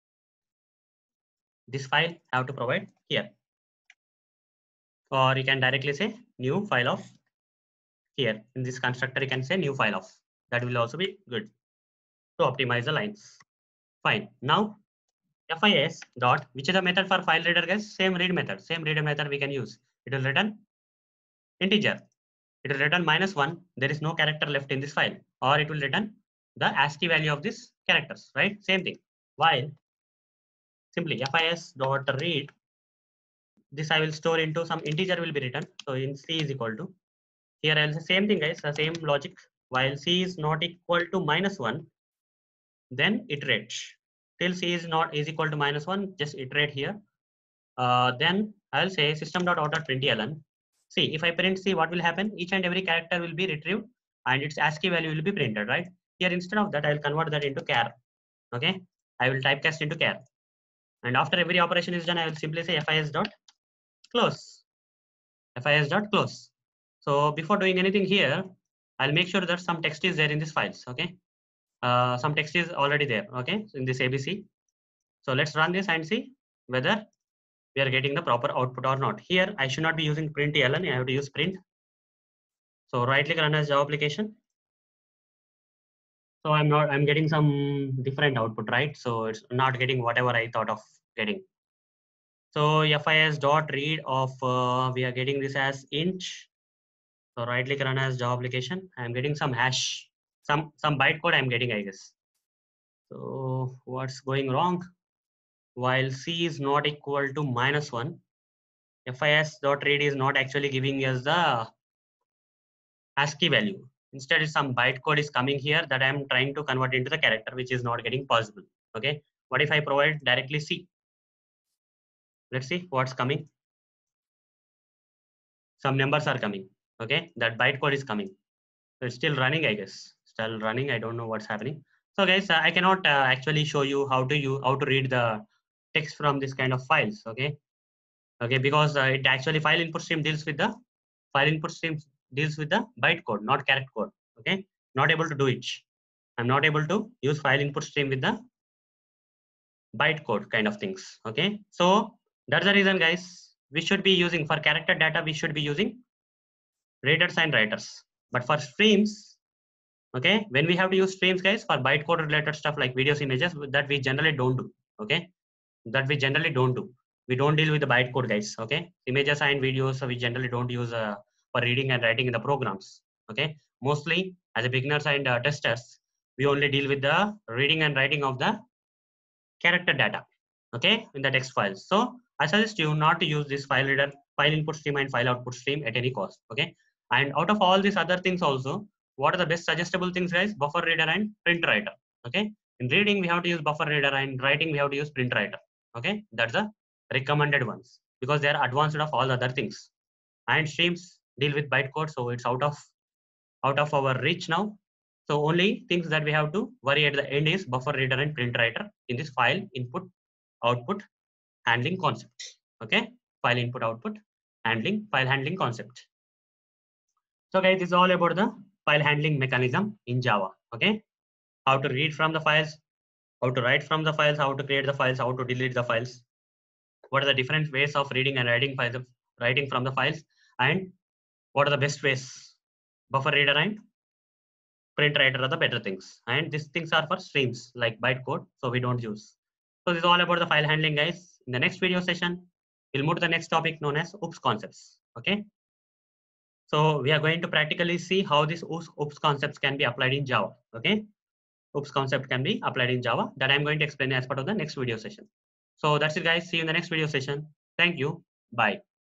S1: this file have to provide here, or you can directly say new file of. Here in this constructor, you can say new file of. That will also be good to optimize the lines. Fine. Now FIS dot, which is the method for file reader, guys? Same read method we can use. It will return integer. It will return -1. There is no character left in this file, or it will return the ASCII value of this characters, right? Same thing. While simply FIS dot read, this I will store into some integer will be written. So in C is equal to, here I'll say same thing, guys, the same logic. While C is not equal to -1, then iterate till C is equal to -1. Just iterate here. Then I'll say system.out.println. See, if I print C, what will happen? Each and every character will be retrieved and its ASCII value will be printed, right? Here, instead of that, I'll convert that into char. Okay, I will typecast into char. And after every operation is done, I will simply say FIS.close. FIS.close. So before doing anything here, I'll make sure that some text is there in these files. Okay, some text is already there. Okay, in this ABC. So let's run this and see whether we are getting the proper output or not. Here I should not be using println. I have to use print. So right click, run as Java application. So I'm getting some different output, right? So it's not getting whatever I thought of getting. So FIS dot read of we are getting this as int. So right click, run as Java application. I'm getting some hash, some bytecode I'm getting, I guess. So what's going wrong? While C is not equal to -1, FIS dot read is not actually giving us the ASCII value. Instead, some bytecode is coming here that I'm trying to convert into the character, which is not getting possible. Okay. What if I provide directly C? Let's see what's coming. Some numbers are coming. Okay. That bytecode is coming. So it's still running, I guess. Still running. I don't know what's happening. So guys, I cannot actually show you how to read the text from this kind of files. Okay. Okay. Because it actually file input stream deals with the bytecode, not character code. Okay. Not able to do it. I'm not able to use file input stream with the bytecode kind of things. Okay, so that's the reason, guys. We should be using for character data. We should be using readers and writers. But for streams, okay, when we have to use streams, guys, for bytecode related stuff like videos, images, that we generally don't do. Okay, that we generally don't do. We don't deal with the bytecode, guys. Okay, images and videos we generally don't use for reading and writing in the programs. Okay, mostly as a beginners and testers, we only deal with the reading and writing of the character data, okay, in the text files. So I suggest you not to use this file reader, file input stream and file output stream at any cost. Okay, and out of all these other things also, what are the best suggestible things, guys? Buffer reader and print writer. Okay, in reading we have to use buffer reader, and writing we have to use print writer. Okay, that's the recommended ones because they are advanced of all other things. And streams deal with bytecode, so it's out of our reach now. So only things that we have to worry at the end is buffer reader and print writer in this file input output handling concept. Okay, file input output file handling concept. So guys, this is all about the file handling mechanism in Java. Okay, how to read from the files, how to write from the files, how to create the files, how to delete the files, what are the different ways of reading and writing files, writing from the files, and what are the best ways. Buffer reader and print writer are the better things, and these things are for streams like bytecode, so we don't use. So this is all about the file handling, guys. In the next video session, we'll move to the next topic known as OOPS concepts. Okay, so we are going to practically see how these OOPS concepts can be applied in Java. Okay, OOPS concept can be applied in Java, that I'm going to explain as part of the next video session. So that's it, guys. See you in the next video session. Thank you. Bye.